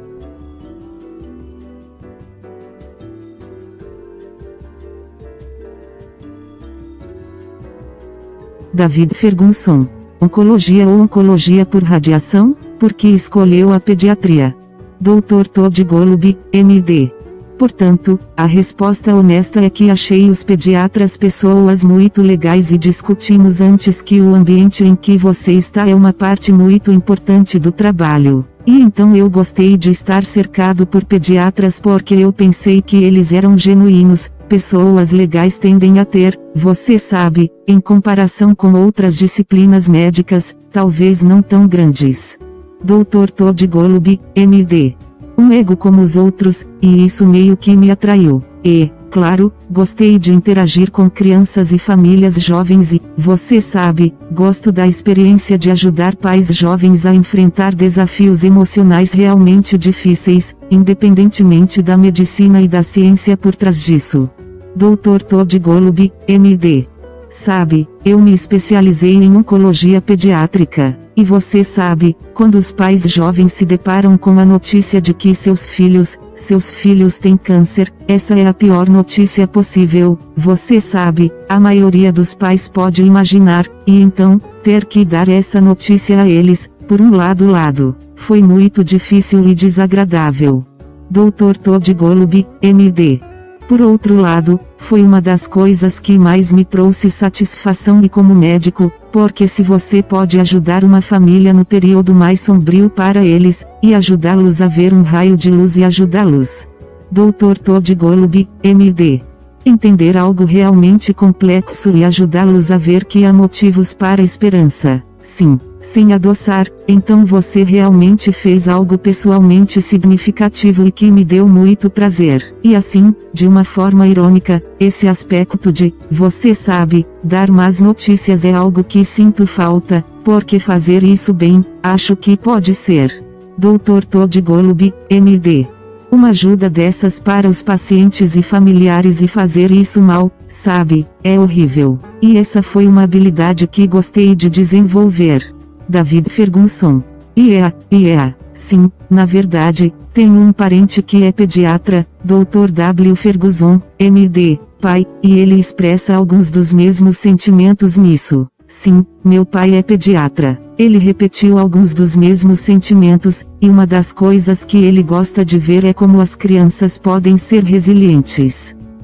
David Ferguson. Oncologia ou oncologia por radiação? Por que escolheu a pediatria? doutor Todd Golub, M D. Portanto, a resposta honesta é que achei os pediatras pessoas muito legais e discutimos antes que o ambiente em que você está é uma parte muito importante do trabalho. E então eu gostei de estar cercado por pediatras porque eu pensei que eles eram genuínos. Pessoas legais tendem a ter, você sabe, em comparação com outras disciplinas médicas, talvez não tão grandes. doutor Todd Golub, M D. Um ego como os outros, e isso meio que me atraiu. E, claro, gostei de interagir com crianças e famílias jovens e, você sabe, gosto da experiência de ajudar pais jovens a enfrentar desafios emocionais realmente difíceis, independentemente da medicina e da ciência por trás disso. doutor Todd Golub, M D. Sabe, eu me especializei em oncologia pediátrica. E você sabe, quando os pais jovens se deparam com a notícia de que seus filhos, seus filhos têm câncer, essa é a pior notícia possível, você sabe, a maioria dos pais pode imaginar, e então, ter que dar essa notícia a eles, por um lado lado, foi muito difícil e desagradável. doutor Todd Golub, M D. Por outro lado, foi uma das coisas que mais me trouxe satisfação e como médico, porque se você pode ajudar uma família no período mais sombrio para eles, e ajudá-los a ver um raio de luz e ajudá-los. doutor Todd Golub, M D. Entender algo realmente complexo e ajudá-los a ver que há motivos para esperança. Sim, sem adoçar, então você realmente fez algo pessoalmente significativo e que me deu muito prazer. E assim, de uma forma irônica, esse aspecto de, você sabe, dar más notícias é algo que sinto falta, porque fazer isso bem, acho que pode ser. doutor Todd Golub, M D. Uma ajuda dessas para os pacientes e familiares e fazer isso mal, sabe, é horrível. E essa foi uma habilidade que gostei de desenvolver. David Ferguson. E é, e é, sim, na verdade, tenho um parente que é pediatra, doutor W. Ferguson, M D, pai, e ele expressa alguns dos mesmos sentimentos nisso. Sim, meu pai é pediatra. Ele repetiu alguns dos mesmos sentimentos, e uma das coisas que ele gosta de ver é como as crianças podem ser resilientes.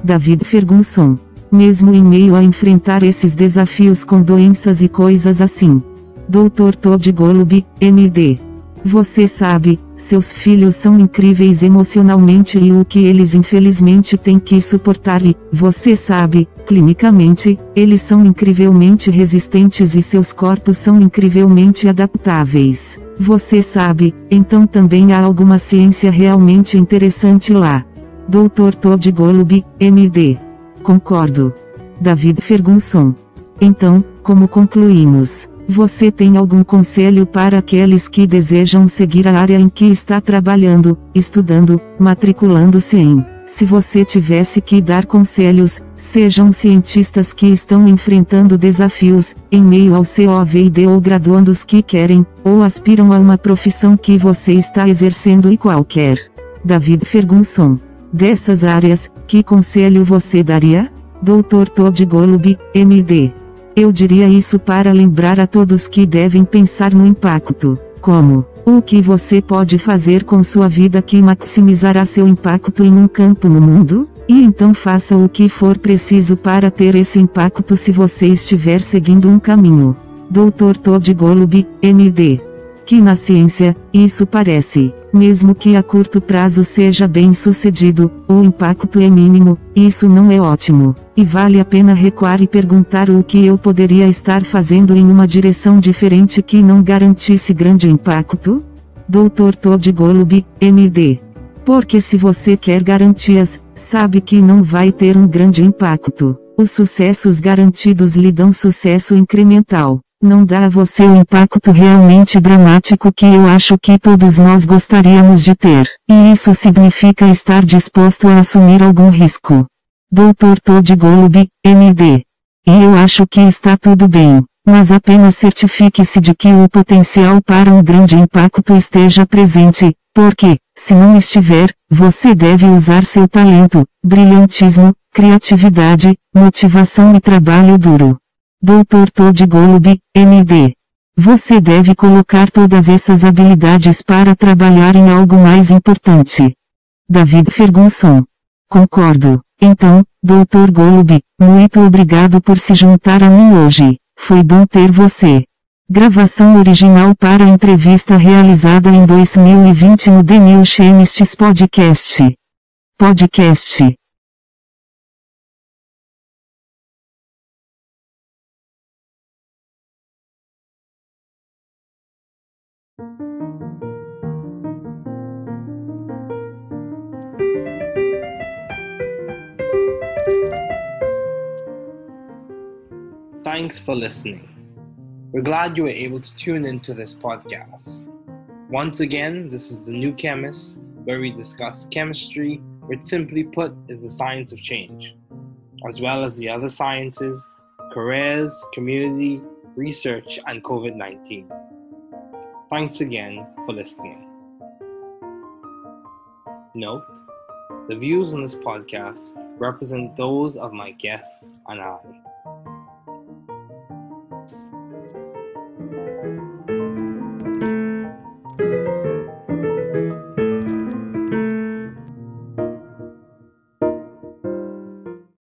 David Ferguson. Mesmo em meio a enfrentar esses desafios com doenças e coisas assim. doutor Todd Golub, M D. Você sabe, seus filhos são incríveis emocionalmente e o que eles infelizmente têm que suportar e, você sabe, clinicamente, eles são incrivelmente resistentes e seus corpos são incrivelmente adaptáveis. Você sabe, então também há alguma ciência realmente interessante lá. doutor Todd Golub, M D. Concordo. David Ferguson. Então, como concluímos? Você tem algum conselho para aqueles que desejam seguir a área em que está trabalhando, estudando, matriculando-se em? Se você tivesse que dar conselhos, sejam cientistas que estão enfrentando desafios, em meio ao C O V I D ou graduandos que querem, ou aspiram a uma profissão que você está exercendo e qualquer. David Ferguson. Dessas áreas, que conselho você daria? doutor Todd Golub, M D. Eu diria isso para lembrar a todos que devem pensar no impacto, como, o que você pode fazer com sua vida que maximizará seu impacto em um campo no mundo? E então faça o que for preciso para ter esse impacto se você estiver seguindo um caminho. doutor Todd Golub, M D. Que na ciência, isso parece, mesmo que a curto prazo seja bem sucedido, o impacto é mínimo, isso não é ótimo, e vale a pena recuar e perguntar o que eu poderia estar fazendo em uma direção diferente que não garantisse grande impacto? doutor Todd Golub, M D. Porque se você quer garantias, sabe que não vai ter um grande impacto. Os sucessos garantidos lhe dão sucesso incremental. Não dá a você o impacto realmente dramático que eu acho que todos nós gostaríamos de ter. E isso significa estar disposto a assumir algum risco. doutor Todd Golub, M D. E eu acho que está tudo bem. Mas apenas certifique-se de que o potencial para um grande impacto esteja presente, porque, se não estiver, você deve usar seu talento, brilhantismo, criatividade, motivação e trabalho duro. doutor Todd Golub, M D. Você deve colocar todas essas habilidades para trabalhar em algo mais importante. David Ferguson. Concordo. Então, doutor Golub, muito obrigado por se juntar a mim hoje. Foi bom ter você. Gravação original para a entrevista realizada em dois mil e vinte no The New Chemists Podcast. Podcast. Thanks for listening. We're glad you were able to tune into this podcast. Once again, this is The New Chemist, where we discuss chemistry, which simply put is the science of change, as well as the other sciences, careers, community, research, and COVID nineteen. Thanks again for listening. Note, the views on this podcast represent those of my guests and I.